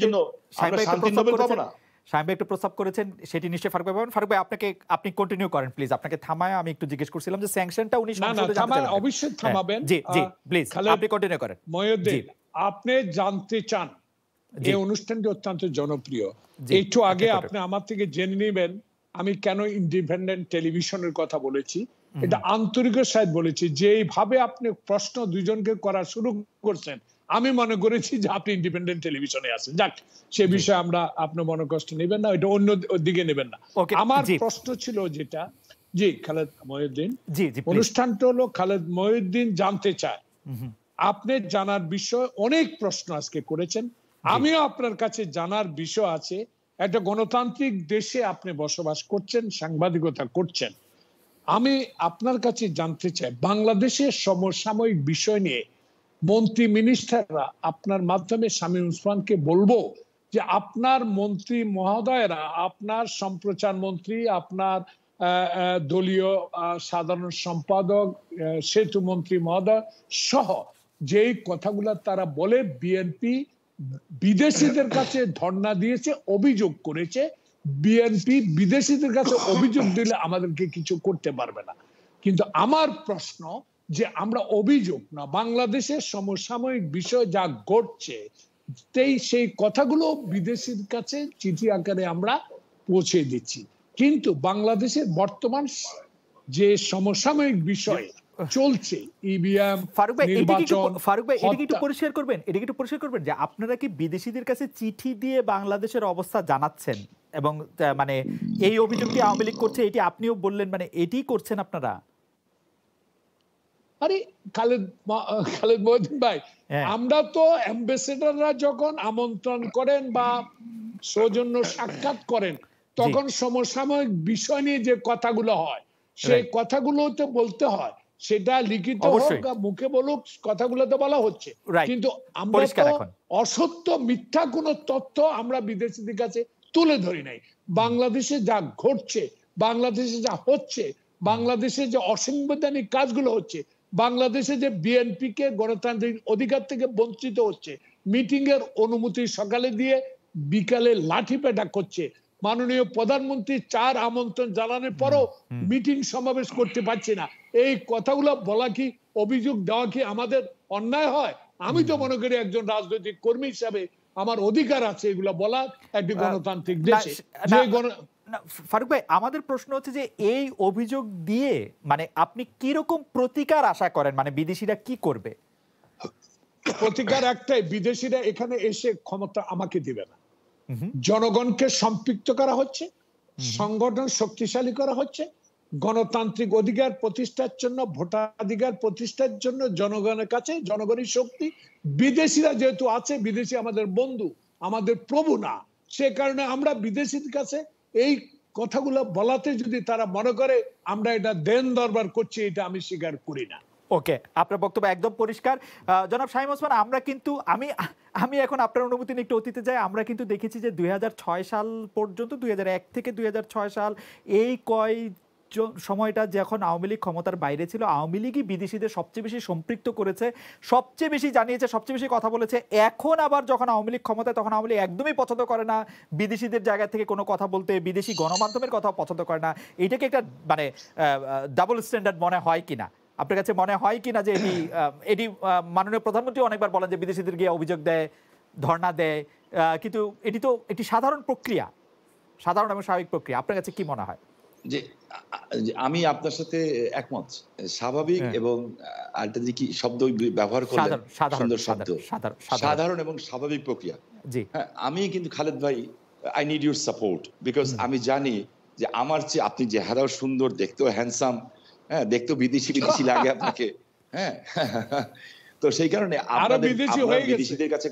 সাহেব একটু প্রস্তাব করেছেন, সেটি নিশ্চয়ই ফারুক ভাই পাবেন। ফারুক ভাই আপনি কন্টিনিউ করেন প্লিজ। আপনাকে থামায় আমি একটু জিজ্ঞেস করছিলাম যে স্যাংশনটা উনি সংসদে জানতে চান, অবশ্যই থামাবেন। জি জি প্লিজ আপনি কন্টিনিউ করেন। মহিউদ্দিন, আপনি জানতে চান এই অনুষ্ঠানটি অত্যন্ত জনপ্রিয়, একটু আগে আপনি আমার থেকে জেনে নেবেন আমি কেন ইন্ডিপেন্ডেন্ট টেলিভিশনের কথা বলেছি। এটা আন্তরিকের সাথে বলেছি, যেভাবে আপনি প্রশ্ন দুইজনকে করা শুরু করছেন, আমি মনে করেছি যে আপনি ইন্ডিপেন্ডেন্ট টেলিভিশনে আছেন। যাক, সে বিষয়ে আমরা আপনার মনে কষ্ট নেবেন না, এটা অন্য দিকে নেবেন না। আমার প্রশ্ন ছিল যেটা, জি খালেদ মহিউদ্দিন, অনুষ্ঠানটা হলো খালেদ মহিউদ্দিন জানতে চায়। আপনি জানার বিষয় অনেক প্রশ্ন আজকে করেছেন, আমিও আপনার কাছে জানার বিষয় আছে। একটা গণতান্ত্রিক দেশে আপনি বসবাস করছেন, সাংবাদিকতা করছেন, আমি আপনার কাছে জানতে চাই বাংলাদেশের সমসাময়িক বিষয় নিয়ে মন্ত্রী মিনিস্টাররা আপনার মাধ্যমে শামীম ওসমানকে বলবো যে আপনার মন্ত্রী মহোদয়রা, আপনার সম্প্রচার মন্ত্রী, আপনার দলীয় সাধারণ সম্পাদক, সেতু মন্ত্রী মহোদয় সহ যেই কথাগুলো তারা বলে বিএনপি বিদেশিদের কাছে ধর্ণা দিয়েছে, অভিযোগ করেছে, বিএনপি বিদেশিদের কাছে অভিযোগ দিলে আমাদেরকে কিছু করতে পারবে না। কিন্তু আমার প্রশ্ন যে আমরা অভিযোগ না, বাংলাদেশের সমসাময়িক বিষয় যা ঘটছে সেই কথাগুলো বিদেশির কাছে চিঠি আকারে আমরা পৌঁছে দিচ্ছি, কিন্তু বাংলাদেশের বর্তমান যে সমসাময়িক বিষয় চলছে, ইভিএম, নির্বাচন, ফারুক ভাই এটাকে একটু পরিষ্কার করবেন যে আপনারা কি বিদেশিদের কাছে চিঠি দিয়ে বাংলাদেশের অবস্থা জানাচ্ছেন, এবং মানে এই অভিযোগটি আওয়ামী লীগ করছে, এটি আপনিও বললেন, মানে এটি করছেন আপনারা? আরে খালেদ মহিউদ্দিন ভাই, আমরা তো অ্যাম্বাসেডররা যখন আমন্ত্রণ করেন বা সৌজন্য সাক্ষাৎ করেন, তখন সমসাময়িক বিষয় নিয়ে যে কথাগুলো হয় সেই কথাগুলো তো বলতে হয়, সেটা লিখিত হোক বা মুখে বলুক, কথাগুলো তো বলা হচ্ছে। কিন্তু আমরা তো অসত্য মিথ্যা কোনো তথ্য আমরা বিদেশিদের কাছে তুলে ধরি নাই। বাংলাদেশে যা ঘটছে, বাংলাদেশে যা হচ্ছে, বাংলাদেশে যে অসাংবিধানিক কাজগুলো হচ্ছে, বাংলাদেশে যে বিএনপি কে গণতান্ত্রিক অধিকার থেকে বঞ্চিত হচ্ছে, মিটিং এর অনুমতি সকালে দিয়ে বিকালে লাঠি পেটা করছে, মাননীয় প্রধানমন্ত্রী 4 আমন্ত্রণ জানানোর পরও মিটিং সমাবেশ করতে পারছে না, এই কথাগুলো বলা কি, অভিযোগ দেওয়া কি আমাদের অন্যায় হয়? আমি তো মনে করি একজন রাজনৈতিক কর্মী হিসাবে আমার অধিকার আছে এগুলো বলার একটি গণতান্ত্রিক দেশে। ফারুক ভাই, আমাদের প্রশ্ন হচ্ছে যে এই অভিযোগ দিয়ে মানে আপনি কি রকম প্রতিকার আশা করেন, মানে বিদেশিরা কি করবে? প্রতিকার একটাই, বিদেশিরা এখানে এসে ক্ষমতা আমাকে দিবে না। জনগণকে সম্পৃক্ত করা হচ্ছে, সংগঠন শক্তিশালী করা হচ্ছে, গণতান্ত্রিক অধিকার প্রতিষ্ঠার জন্য, ভোটাধিকার প্রতিষ্ঠার জন্য জনগণের কাছে জনগণের শক্তি। বিদেশিরা যেহেতু আছে, বিদেশি আমাদের বন্ধু, আমাদের প্রভু না, সে কারণে আমরা বিদেশির কাছে এই কথাগুলো বলাতে যদি তারা মনে করে আমরা এটা দেন দরবার করছি, এটা আমি স্বীকার করি না। ওকে, আপনার বক্তব্য একদম পরিষ্কার। জনাব শামীম ওসমান, আমরা কিন্তু আমি এখন আপনার অনুমতি নিয়ে একটু অতীতে যাই। আমরা কিন্তু দেখেছি যে 2006 সাল পর্যন্ত, 2001 থেকে 2006 সাল, এই সময়টা যখন আওয়ামী লীগ ক্ষমতার বাইরে ছিল, আওয়ামী লীগই বিদেশিদের সবচেয়ে বেশি সম্পৃক্ত করেছে, সবচেয়ে বেশি জানিয়েছে, সবচেয়ে বেশি কথা বলেছে। এখন আবার যখন আওয়ামী লীগ ক্ষমতায়, তখন আওয়ামী লীগ একদমই পছন্দ করে না বিদেশিদের জায়গা থেকে কোনো কথা বলতে, বিদেশি গণমাধ্যমের কথা পছন্দ করে না। এইটাকে একটা মানে ডাবল স্ট্যান্ডার্ড মনে হয় কিনা, আপনার কাছে মনে হয় কিনা যে এটি মাননীয় প্রধানমন্ত্রী অনেকবার বলেন যে বিদেশিদের গিয়ে অভিযোগ দেয়, ধর্ণা দেয়, কিন্তু এটি তো একটি সাধারণ প্রক্রিয়া, সাধারণ এবং স্বাভাবিক প্রক্রিয়া। আপনার কাছে কি মনে হয়? যে আমি আপনার সাথে একমত, স্বাভাবিক এবং আরেকটা যে কি শব্দ ব্যবহার করলেন, সুন্দর শব্দ, সাধারণ এবং স্বাভাবিক প্রক্রিয়া। জি হ্যাঁ, আমি কিন্তু খালেদ ভাই, I need your support, because আমি জানি যে আমার চেয়ে আপনি চেহারাও সুন্দর, দেখতেও হ্যান্ডসাম, হ্যাঁ দেখতেও বিদেশি লাগে আপনাকে, হ্যাঁ তো সেই কারণে বিদেশিদের কাছে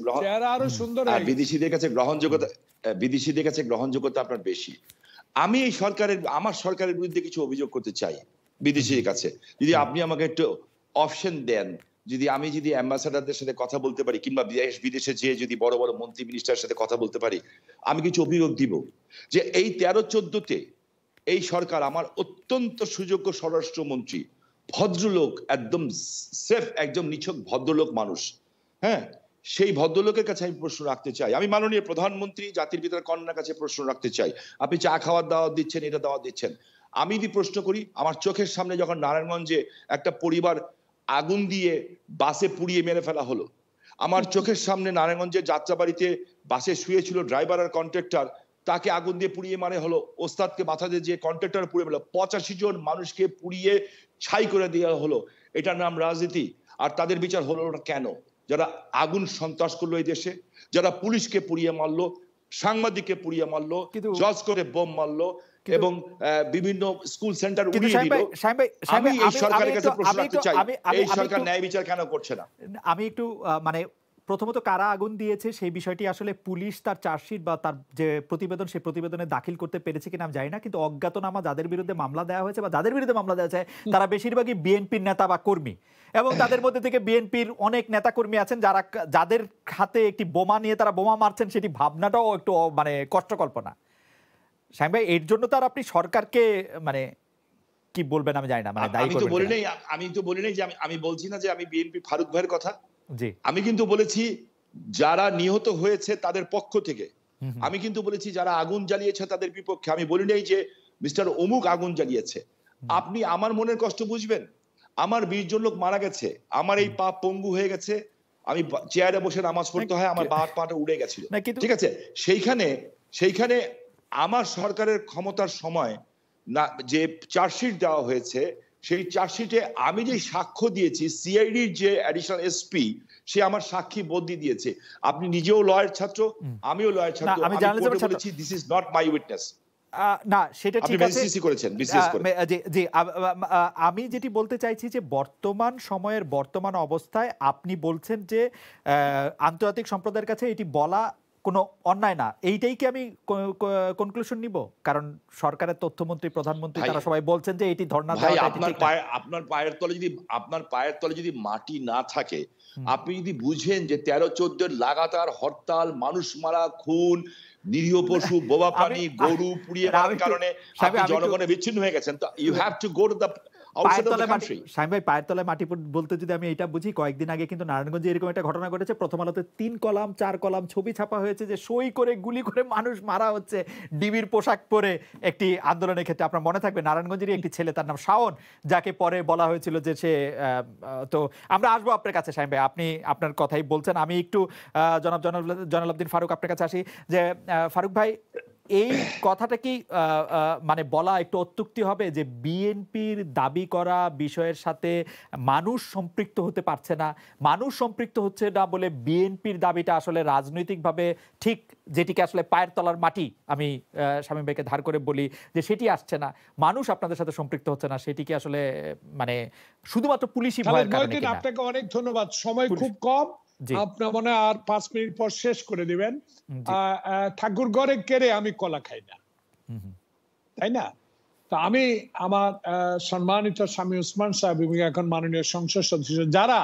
গ্রহণযোগ্যতা আপনার বেশি। আমি এই আমার সরকারের বিরুদ্ধে কিছু অভিযোগ করতে চাই বিদেশিদের কাছে। যদি আপনি আমাকে একটু অপশন দেন, যদি অ্যাম্বাসাডারদের সাথে কথা বলতে পারি, কিংবা বিদেশে যেয়ে যদি বড় বড় মন্ত্রী মিনিস্টারের সাথে কথা বলতে পারি, আমি কিছু অভিযোগ দিব যে এই 13-14-তে এই সরকার, আমার অত্যন্ত সুযোগ্য স্বরাষ্ট্রমন্ত্রী, ভদ্রলোক, একদম সেফ, একদম নিছক ভদ্রলোক মানুষ, হ্যাঁ, সেই ভদ্রলোকের কাছে আমি প্রশ্ন রাখতে চাই। আমি মাননীয় প্রধানমন্ত্রী, জাতির পিতার কন্যার কাছে প্রশ্ন রাখতে চাই। আপনি চা খাওয়ার দাওয়াত দিচ্ছেন, এটা দাওয়াত দিচ্ছেন, আমি যদি প্রশ্ন করি, আমার চোখের সামনে যখন নারায়ণগঞ্জে একটা পরিবার আগুন দিয়ে বাসে পুড়িয়ে মেরে ফেলা হলো, আমার চোখের সামনে নারায়ণগঞ্জের যাত্রাবাড়িতে বাসে শুয়েছিল ড্রাইভার আর কন্ট্রাক্টর, তাকে আগুন দিয়ে পুড়িয়ে মারে হলো, ওস্তাদকে মাথা দিয়ে যে কন্ট্রাক্টর পুড়িয়ে মেলো, 85 জন মানুষকে পুড়িয়ে ছাই করে দেওয়া হলো। এটার নাম রাজনীতি? আর তাদের বিচার হলো না কেন? যারা আগুন সন্ত্রাস করলো এই দেশে, যারা পুলিশকে পুড়িয়ে মারলো, সাংবাদিককে পুড়িয়ে মারলো, জজ করে বোম মারলো এবং বিভিন্ন স্কুল সেন্টার উড়িয়ে দিল, আমি এই সরকারের কাছে প্রশ্ন রাখতে চাই, এই সরকার ন্যায় বিচার কেন করছে না? আমি একটু মানে প্রথমত কারা আগুন দিয়েছে সেই বিষয়টি আসলে পুলিশ তার চার্জশিট বা তার যে প্রতিবেদন, সেই প্রতিবেদনে দাখিল করতে পেরেছে কিনা আমি জানি না, কিন্তু অজ্ঞাতনামা যাদের বিরুদ্ধে মামলা দেওয়া হয়েছে বা যাদের বিরুদ্ধে মামলা দেওয়া হয়েছে তারা বেশিরভাগই বিএনপির নেতা বা কর্মী, এবং তাদের মধ্যে থেকে বিএনপির অনেক নেতাকর্মী আছেন যাদের হাতে একটি বোমা নিয়ে তারা বোমা মারছেন, সেটি ভাবনাটাও একটু মানে কষ্টকল্পনা। শামীম ভাই, এর জন্য তার আপনি সরকারকে মানে কি বলবেন আমি জানি না, মানে আমি তো বলি নাই যে আমি বলছি না যে আমি বিএনপি ফারুক ভাইয়ের কথা, আমি কিন্তু বলেছি যারা নিহত হয়েছে তাদের পক্ষ থেকে, আমি কিন্তু বলেছি যারা আগুন জ্বালিয়েছে তাদের বিপক্ষে। আমি বলি নাই যে মিস্টার অমুক আগুন জ্বালিয়েছে। আপনি আমার মনের কষ্ট বুঝবেন, আমার 20 জন লোক মারা গেছে, আমার এই পা পঙ্গু হয়ে গেছে, আমি চেয়ারে বসে নামাজ পড়তে হয়, আমার বাঁ পাটা উড়ে গেছিল, ঠিক আছে? সেইখানে আমার সরকারের ক্ষমতার সময় না যে চার্জশিট দেওয়া হয়েছে, সেই চার্জশিটে আমি যে সাক্ষ্য দিয়েছি, সিআইডির যে অ্যাডিশনাল এসপি, সে আমার সাক্ষী বদলি দিয়েছে। আপনি নিজেও লয়ার ছাত্র, আমিও লয়ার ছাত্র, আমি বলেছি this is not my witness. না, সেটা ঠিক আছে, আমি যেটি বলতে চাইছি যে বর্তমান সময়ের বর্তমান অবস্থায় আপনি বলছেন যে আন্তর্জাতিক সম্প্রদায়ের কাছে এটি বলা কোনো অন্যায় না, এইটাই কি আমি কনক্লুশন নিব? কারণ সরকারের তথ্যমন্ত্রী, প্রধানমন্ত্রী তারা সবাই বলছেন যে এটি ধর্ণা দেওয়া। আপনার পায়ের তলে যদি মাটি না থাকে, আপনি যদি বুঝেন যে 13-14 লাগাতার হরতাল, মানুষ মারা, খুন, নিরীহ পশু, বোবা প্রাণী, গরু পুড়িয়ে মারার কারণে আপনি জনগণে বিচ্ছিন্ন হয়ে গেছেন, তো you have to go to the Shamim ভাই, পায়ের তলায় মাটি বলতে যদি আমি এটা বুঝি, কয়েকদিন আগে কিন্তু নারায়ণগঞ্জে এরকম একটা ঘটনা ঘটেছে। প্রথম আলোতে 3 কলাম 4 কলাম ছবি ছাপা হয়েছে যে সই করে গুলি করে মানুষ মারা হচ্ছে ডিবির পোশাক পরে একটি আন্দোলনের ক্ষেত্রে। আপনার মনে থাকবে নারায়ণগঞ্জেরই একটি ছেলে, তার নাম শাওন, যাকে পরে বলা হয়েছিল যে সে, তো আমরা আসবো আপনার কাছে শামীম ভাই, আপনি আপনার কথাই বলছেন। আমি একটু জয়নাল ফারুক আপনার কাছে আসি, যে ফারুক ভাই, এই কথাটা কি মানে বলা একটু অত্যুক্তি হবে যে বিএনপির দাবি করা বিষয়ের সাথে মানুষ সম্পৃক্ত হতে পারছে না, মানুষ সম্পৃক্ত হচ্ছে না বলে বিএনপির দাবিটা আসলে রাজনৈতিকভাবে ঠিক, যেটিকে আসলে পায়ের তলার মাটি আমি শামীম ভাইকে ধার করে বলি যে সেটি আসছে না, মানুষ আপনাদের সাথে সম্পৃক্ত হচ্ছে না, সেটিকে আসলে মানে শুধুমাত্র পুলিশই ভয়ের কারণে কিনা? আপনাকে অনেক ধন্যবাদ, সময় খুব কম, আপনার মনে আর 5 মিনিট পর শেষ করে দিবেন। ঠাকুর ঘরে কেড়ে আমি কলা খাই না, তাই না? তো আমি আমার সম্মানিত স্বামী উসমান সাহেব এবং এখন মাননীয় সংসদ সদস্য, যারা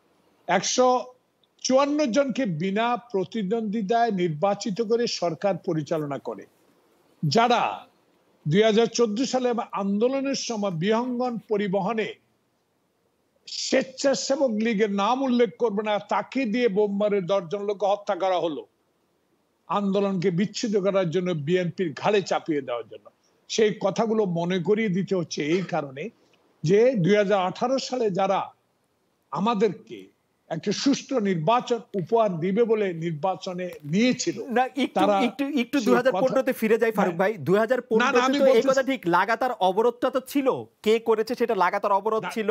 154 জনকে বিনা প্রতিদ্বন্দ্বিতায় নির্বাচিত করে সরকার পরিচালনা করে, যারা 2014 সালে আন্দোলনের সময় বিহঙ্গন পরিবহনে স্বেচ্ছাসেবক লীগের নাম উল্লেখ করবে না, তাকে দিয়ে বোম মারে 10 জন লোক হত্যা করা হলো আন্দোলনকে বিচ্ছিন্ন করার জন্য, বিএনপির ঘাড়ে চাপিয়ে দেওয়ার জন্য। সেই কথাগুলো মনে করিয়ে দিতে হচ্ছে এই কারণে যে 2018 সালে যারা আমাদেরকে একটা সুষ্ঠু নির্বাচন উপহার দিবে বলে নির্বাচনে নিয়েছিল, তারা একটু 2015-তে ফিরে যায় ফারুক ভাই। 2015-তে এই কথা ঠিক, লাগাতার অবরোধটা তো ছিল, কে করেছে সেটা লাগাতার অবরোধ ছিল।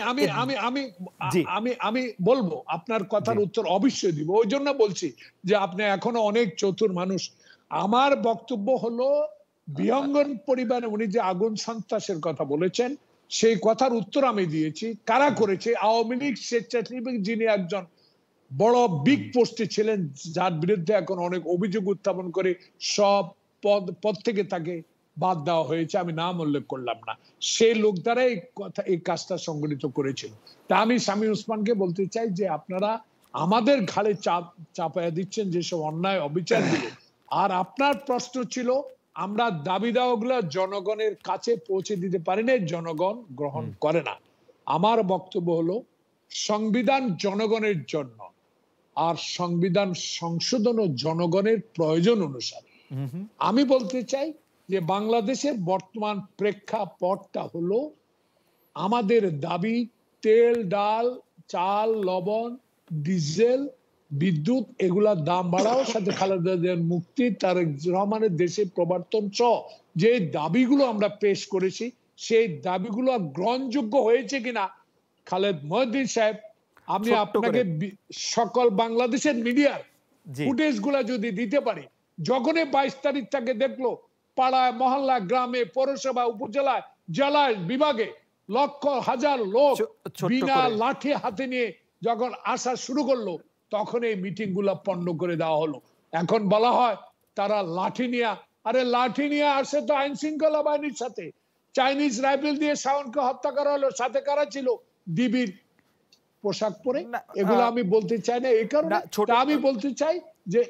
আমি বলবো, আপনার কথার উত্তর অবশ্যই দিব, ওই জন্য বলছি যে আপনি এখনো অনেক চতুর মানুষ। আমার বক্তব্য হলো বিহঙ্গন পরিবারে উনি যে আগুন সন্ত্রাসের কথা বলেছেন, সেই কথার উত্তর আমি দিয়েছি। কারা করেছে? আওয়ামী লীগ স্বেচ্ছাসেবী যিনি একজন বড় বিগ পোস্টে ছিলেন, যার বিরুদ্ধে এখন অনেক অভিযোগ উত্থাপন করে সব পদ থেকে তাকে বাদ দেওয়া হয়েছে, আমি নাম উল্লেখ করলাম না, সেই লোক দ্বারা এই কাজটা সংগঠিত করেছিল। তা আমি শামীম ওসমানকে বলতে চাই যে আপনারা আমাদের ঘাড়ে চাপায়া দিচ্ছেন যেসব অন্যায় অবিচারগুলো। আর আপনার প্রশ্ন ছিল আমরা দাবি দাওয়াগুলো জনগণের কাছে পৌঁছে দিতে পারি না, জনগণ গ্রহণ করে না। আমার বক্তব্য হলো সংবিধান জনগণের জন্য, আর সংবিধান সংশোধন ও জনগণের প্রয়োজন অনুসারে। আমি বলতে চাই যে বাংলাদেশের বর্তমান প্রেক্ষাপটটা হলো আমাদের দাবি তেল, ডাল, চাল, লবণ, ডিজেল, বিদ্যুৎ এগুলার দাম বাড়াও, সাথে খালেদা জিয়ার মুক্তি, তারেক রহমানের দেশে প্রবর্তন সহ যে দাবিগুলো আমরা পেশ করেছি, সেই দাবিগুলো গ্রহণযোগ্য হয়েছে কিনা খালেদ মহিউদ্দিন সাহেব আমি আপনাকে সকল বাংলাদেশের মিডিয়ার ফুটেজ গুলা যদি দিতে পারি, যখন 22 তারিখ থেকে দেখলো পাড়ায়, মহল্লা, গ্রামে, পৌরসভা, উপজেলায়, জেলায়, বিভাগে লক্ষ হাজার লোক বিনা লাঠি হাতে নিয়ে যখন আসা শুরু করলো, তখন এই মিটিং গুলা পণ্ড করে দেওয়া হলো। এখন বলা হয় তারা লাঠি নিয়ে, আরে লাঠি নিয়ে আসে তো আইন শৃঙ্খলা বাহিনীর সাথে। চাইনিজ রাইফেল দিয়ে শাওনকে হত্যা করা হলো, সাথে কারা ছিল? ডিবির পোশাক পরে। এগুলো আমি বলতে চাই না, এই কারণে আমি বলতে চাই যে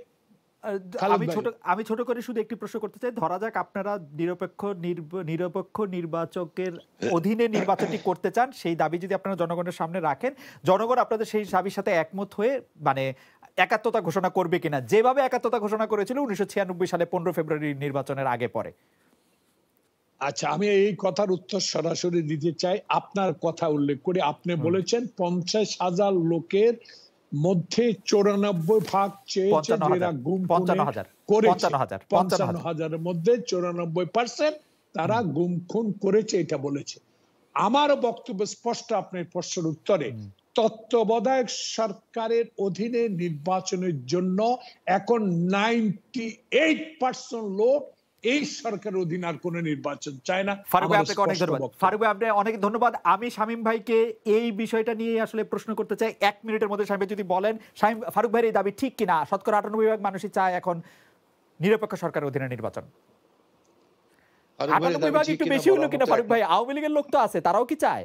আমি ছোট করে শুধু একটি প্রশ্ন করতে চাই। ধরা যাক আপনারা নিরপেক্ষ নির্বাচকের অধীনে নির্বাচনটি করতে চান, সেই দাবি যদি আপনারা জনগণের সামনে রাখেন, জনগণ আপনাদের সেই দাবির সাথে একমত হয়ে মানে একাত্মতা ঘোষণা করবে কিনা, যেভাবে একাত্মতা ঘোষণা করেছিল 1996 সালে 15 ফেব্রুয়ারি নির্বাচনের আগে পরে? আচ্ছা, আমি এই কথার উত্তর সরাসরি দিতে চাই। আপনার কথা উল্লেখ করে আপনি বলেছেন 50,000 লোকের মধ্যে 94% চেয়েছে যারা গুম করেছে, 55,000 এর মধ্যে 94% তারা গুম খুন করেছে, এটা বলেছে। আমার বক্তব্য স্পষ্ট আপনার প্রশ্নের উত্তরে। তত্ত্বাবধায়ক সরকারের অধীনে নির্বাচনের জন্য এখন 98% লোক এই সরকারের অধীনে আর কোন নির্বাচন চায় না। ফারুক ভাই আপনাকে অনেক ধন্যবাদ। ফারুক ভাই আপনাকে অনেক ধন্যবাদ। আমি শামীম ভাইকে এই বিষয়টা নিয়ে আসলে প্রশ্ন করতে চাই 1 মিনিটের মধ্যে। শামীম ভাই যদি বলেন ফারুক ভাইয়ের এই দাবি ঠিক কিনা, শতকরা 98% মানুষই চায় এখন নিরপেক্ষ সরকারের অধীনে নির্বাচন। 98% একটু বেশি হলো কিনা ফারুক ভাই? আওয়ামী লীগের লোক তো আছে, তারাও কি চায়?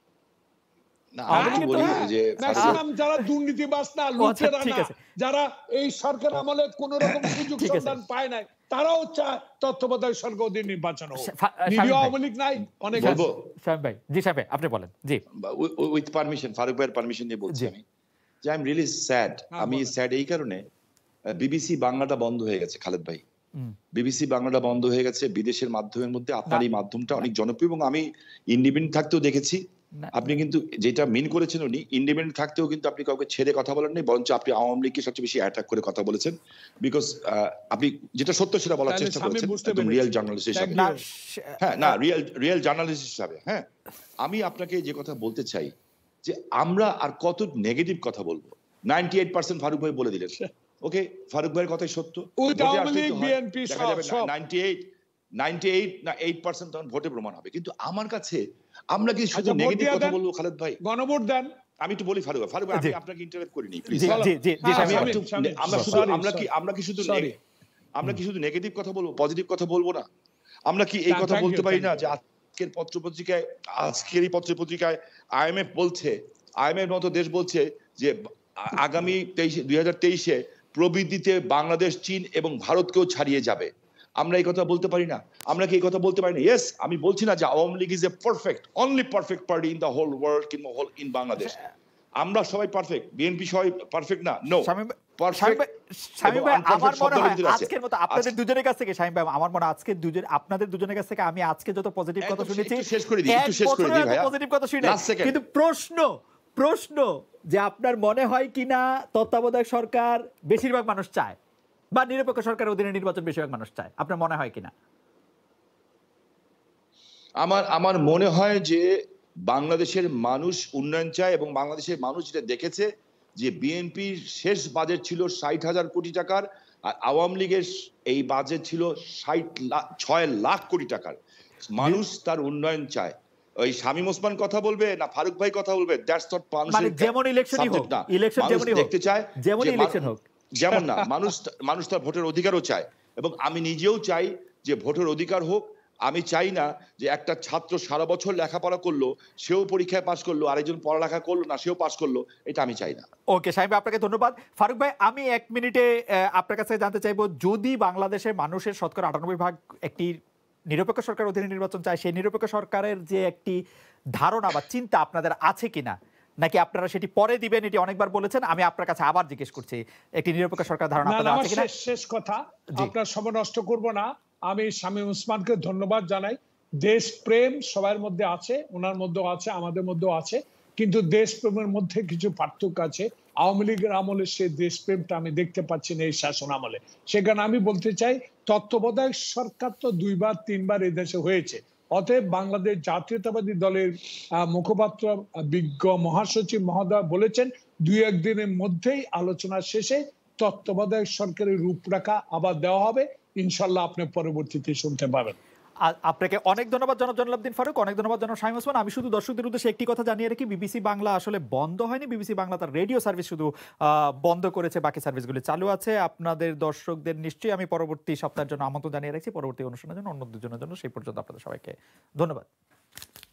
যারা দুর্নীতিবাজ না, লুটেরা না, যারা এই সরকার আমলে কোন রকম সুযোগ সন্ধান পায় নাই, তারাও চায় তত্ত্বাবধায়ক সরকার অধীনে নির্বাচন হোক। আওয়ামী লীগ নাই, অনেক আছে। শামীম ভাই, জি শামীম ভাই আপনি বলেন। জি, উইথ পারমিশন, ফারুক ভাইয়ের পারমিশন নিয়ে বলছি আমি যে আই এম রিয়েলি স্যাড। আমি স্যাড এই কারণে, বিবিসি বাংলাটা বন্ধ হয়ে গেছে খালেদ ভাই। বিবিসি বাংলাটা বন্ধ হয়ে গেছে বিদেশের মাধ্যমের মধ্যে। আপনার এই মাধ্যমটা অনেক জনপ্রিয় এবং আমি ইন্ডিপেন্ডেন্ট থাকতেও দেখেছি। আপনি কিন্তু যেটা মিন করেছেন উনি ইন্ডিপেন্ডেন্ট থাকতেও কিন্তু আপনি কাউকে ছেড়ে কথা বলেন নাই, বরঞ্চ আপনি আওয়ামী লীগকে সবচেয়ে বেশি অ্যাটাক করে কথা বলেছেন। বিকজ আপনি যেটা সত্য সেটা বলার চেষ্টা করেছেন একদম রিয়েল জার্নালিস্ট হিসাবে। হ্যাঁ, না রিয়েল জার্নালিস্ট হিসাবে। হ্যাঁ, আমি আপনাকে যে কথা বলতে চাই যে আমরা আর কত নেগেটিভ কথা বলবো। 98% ফারুক ভাই বলে দিলেন। ওকে, ফারুক ভাইয়ের কথাই সত্য। 98% তখন ভোটে প্রমাণ হবে। কিন্তু আমার কাছে আমরা কি শুধু নেগেটিভ কথা বলবো খালেদ ভাই? গণভোট দেন। আমি একটু বলি ফারুক ভাই, আমি আপনাকে ইন্টারাপ্ট করিনি প্লিজ। আমরা কি শুধু নেগেটিভ কথা বলবো, পজিটিভ কথা বলবো না? আমরা কি এই কথা বলতে পারি না যে আজকের পত্রপত্রিকায় আইএমএফ বলছে, আইএমএফ মতো দেশ বলছে যে আগামী 2023-এ প্রবৃদ্ধিতে বাংলাদেশ, চীন এবং ভারতকেও ছাড়িয়ে যাবে। আমরা এই কথা বলতে পারি না? আমরা কি এই কথা বলতে পারি না? ইয়েস, আমি বলছি না যে Awami League is a perfect, only perfect party in the whole world কিংবা হোল ইন বাংলাদেশ। আমরা সবাই পারফেক্ট, বিএনপি সবাই পারফেক্ট না। নো, শামীম ভাই আমার মনে হয় আজকের মতো আপনাদের দুজনের কাছ থেকে, শামীম ভাই আমার মনে হয় আজকে আপনাদের দুজনের কাছ থেকে আমি আজকে যত পজিটিভ কথা শুনেছি, শেষ করে দিই ভাই, পজিটিভ কথা শুনে, কিন্তু প্রশ্ন যে আপনার মনে হয় কিনা তত্ত্বাবধায়ক সরকার বেশিরভাগ মানুষ চায় বা নিরপেক্ষ সরকারের অধীনে নির্বাচন বেশিরভাগ মানুষ চায়, আপনার মনে হয় কিনা? আমার মনে হয় যে বাংলাদেশের মানুষ উন্নয়ন চায় এবং বাংলাদেশের মানুষ যেটা দেখেছে যে বিএনপির শেষ বাজেট ছিল 60,000 কোটি টাকার, আর আওয়ামী লীগের এই বাজেট ছিল 6 লাখ কোটি টাকার। মানুষ তার উন্নয়ন চায় ওই শামীম ওসমান কথা বলবে না ফারুক ভাই কথা বলবে, দ্যাটস নট মানে মানুষের যেমন ইলেকশনই হোক, সাবজেক্ট না। ইলেকশন মানুষ যেমনই হোক, দেখতে চায় যেমন যে ইলেকশন হোক, যেমন না, মানুষ তার ভোটের অধিকারও চায়, এবং আমি নিজেও চাই যে ভোটের অধিকার হোক। আমি চাই না যে একটা ছাত্র সারা বছর লেখাপড়া করলো, সেও পরীক্ষায় পাশ করলো, আরেকজন পড়ালেখা করলো না, সেও পাশ করলো, এটা আমি চাই না। ওকে সাহেব, আপনাকে ধন্যবাদ। ফারুক ভাই, আমি 1 মিনিটে আপনার কাছে জানতে চাইবো, যদি বাংলাদেশের মানুষের শতকরা 98% একটি নিরপেক্ষ সরকার অধীনে নির্বাচন চায়, সেই নিরপেক্ষ সরকারের যে একটি ধারণা বা চিন্তা আপনাদের আছে কিনা, নাকি আপনারা সেটি পরে দিবেন, এটি অনেকবার বলেছেন, আমি আপনার কাছে আবার জিজ্ঞেস করছি, একটি নিরপেক্ষ সরকার ধারণা আপনাদের আছে কিনা? শেষ কথা, আপনার সময় নষ্ট করব না। আমি শামীম ওসমানকে ধন্যবাদ জানাই। দেশ প্রেম সবার মধ্যে আছে, ওনার মধ্যেও আছে, আমাদের মধ্যেও আছে, কিন্তু দেশ প্রেমের মধ্যে কিছু পার্থক্য আছে। আওয়ামী লীগের আমলে সেই দেশপ্রেমটা আমি দেখতে পাচ্ছি না এই শাসন আমলে। সেখানে আমি বলতে চাই, তত্ত্বাবধায়ক সরকার তো 2বার 3বার এই দেশে হয়েছে। অতএব বাংলাদেশ জাতীয়তাবাদী দলের মুখপাত্র বিজ্ঞ মহাসচিব মহোদয় বলেছেন 2-1 দিনের মধ্যেই আলোচনা শেষে তত্ত্বাবধায়ক সরকারের রূপরেখা আবার দেওয়া হবে। ইনশাল্লাহ আপনি পরবর্তীতে শুনতে পাবেন। আপনাকে অনেক ধন্যবাদ জনাব জয়নুল ফারুক, অনেক ধন্যবাদ জনাব শামীম ওসমান। আমি শুধু দর্শকদের উদ্দেশ্যে একটি কথা জানিয়ে রাখি, বিবিসি বাংলা আসলে বন্ধ হয়নি, বিবিসি বাংলা তার রেডিও সার্ভিস শুধু বন্ধ করেছে, বাকি সার্ভিসগুলি চালু আছে। আপনাদের দর্শকদের নিশ্চয়ই আমি পরবর্তী সপ্তাহের জন্য আমন্ত্রণ জানিয়ে রাখছি, পরবর্তী অনুষ্ঠানের জন্য, অন্য দুজনের জন্য। সেই পর্যন্ত আপনাদের সবাইকে ধন্যবাদ।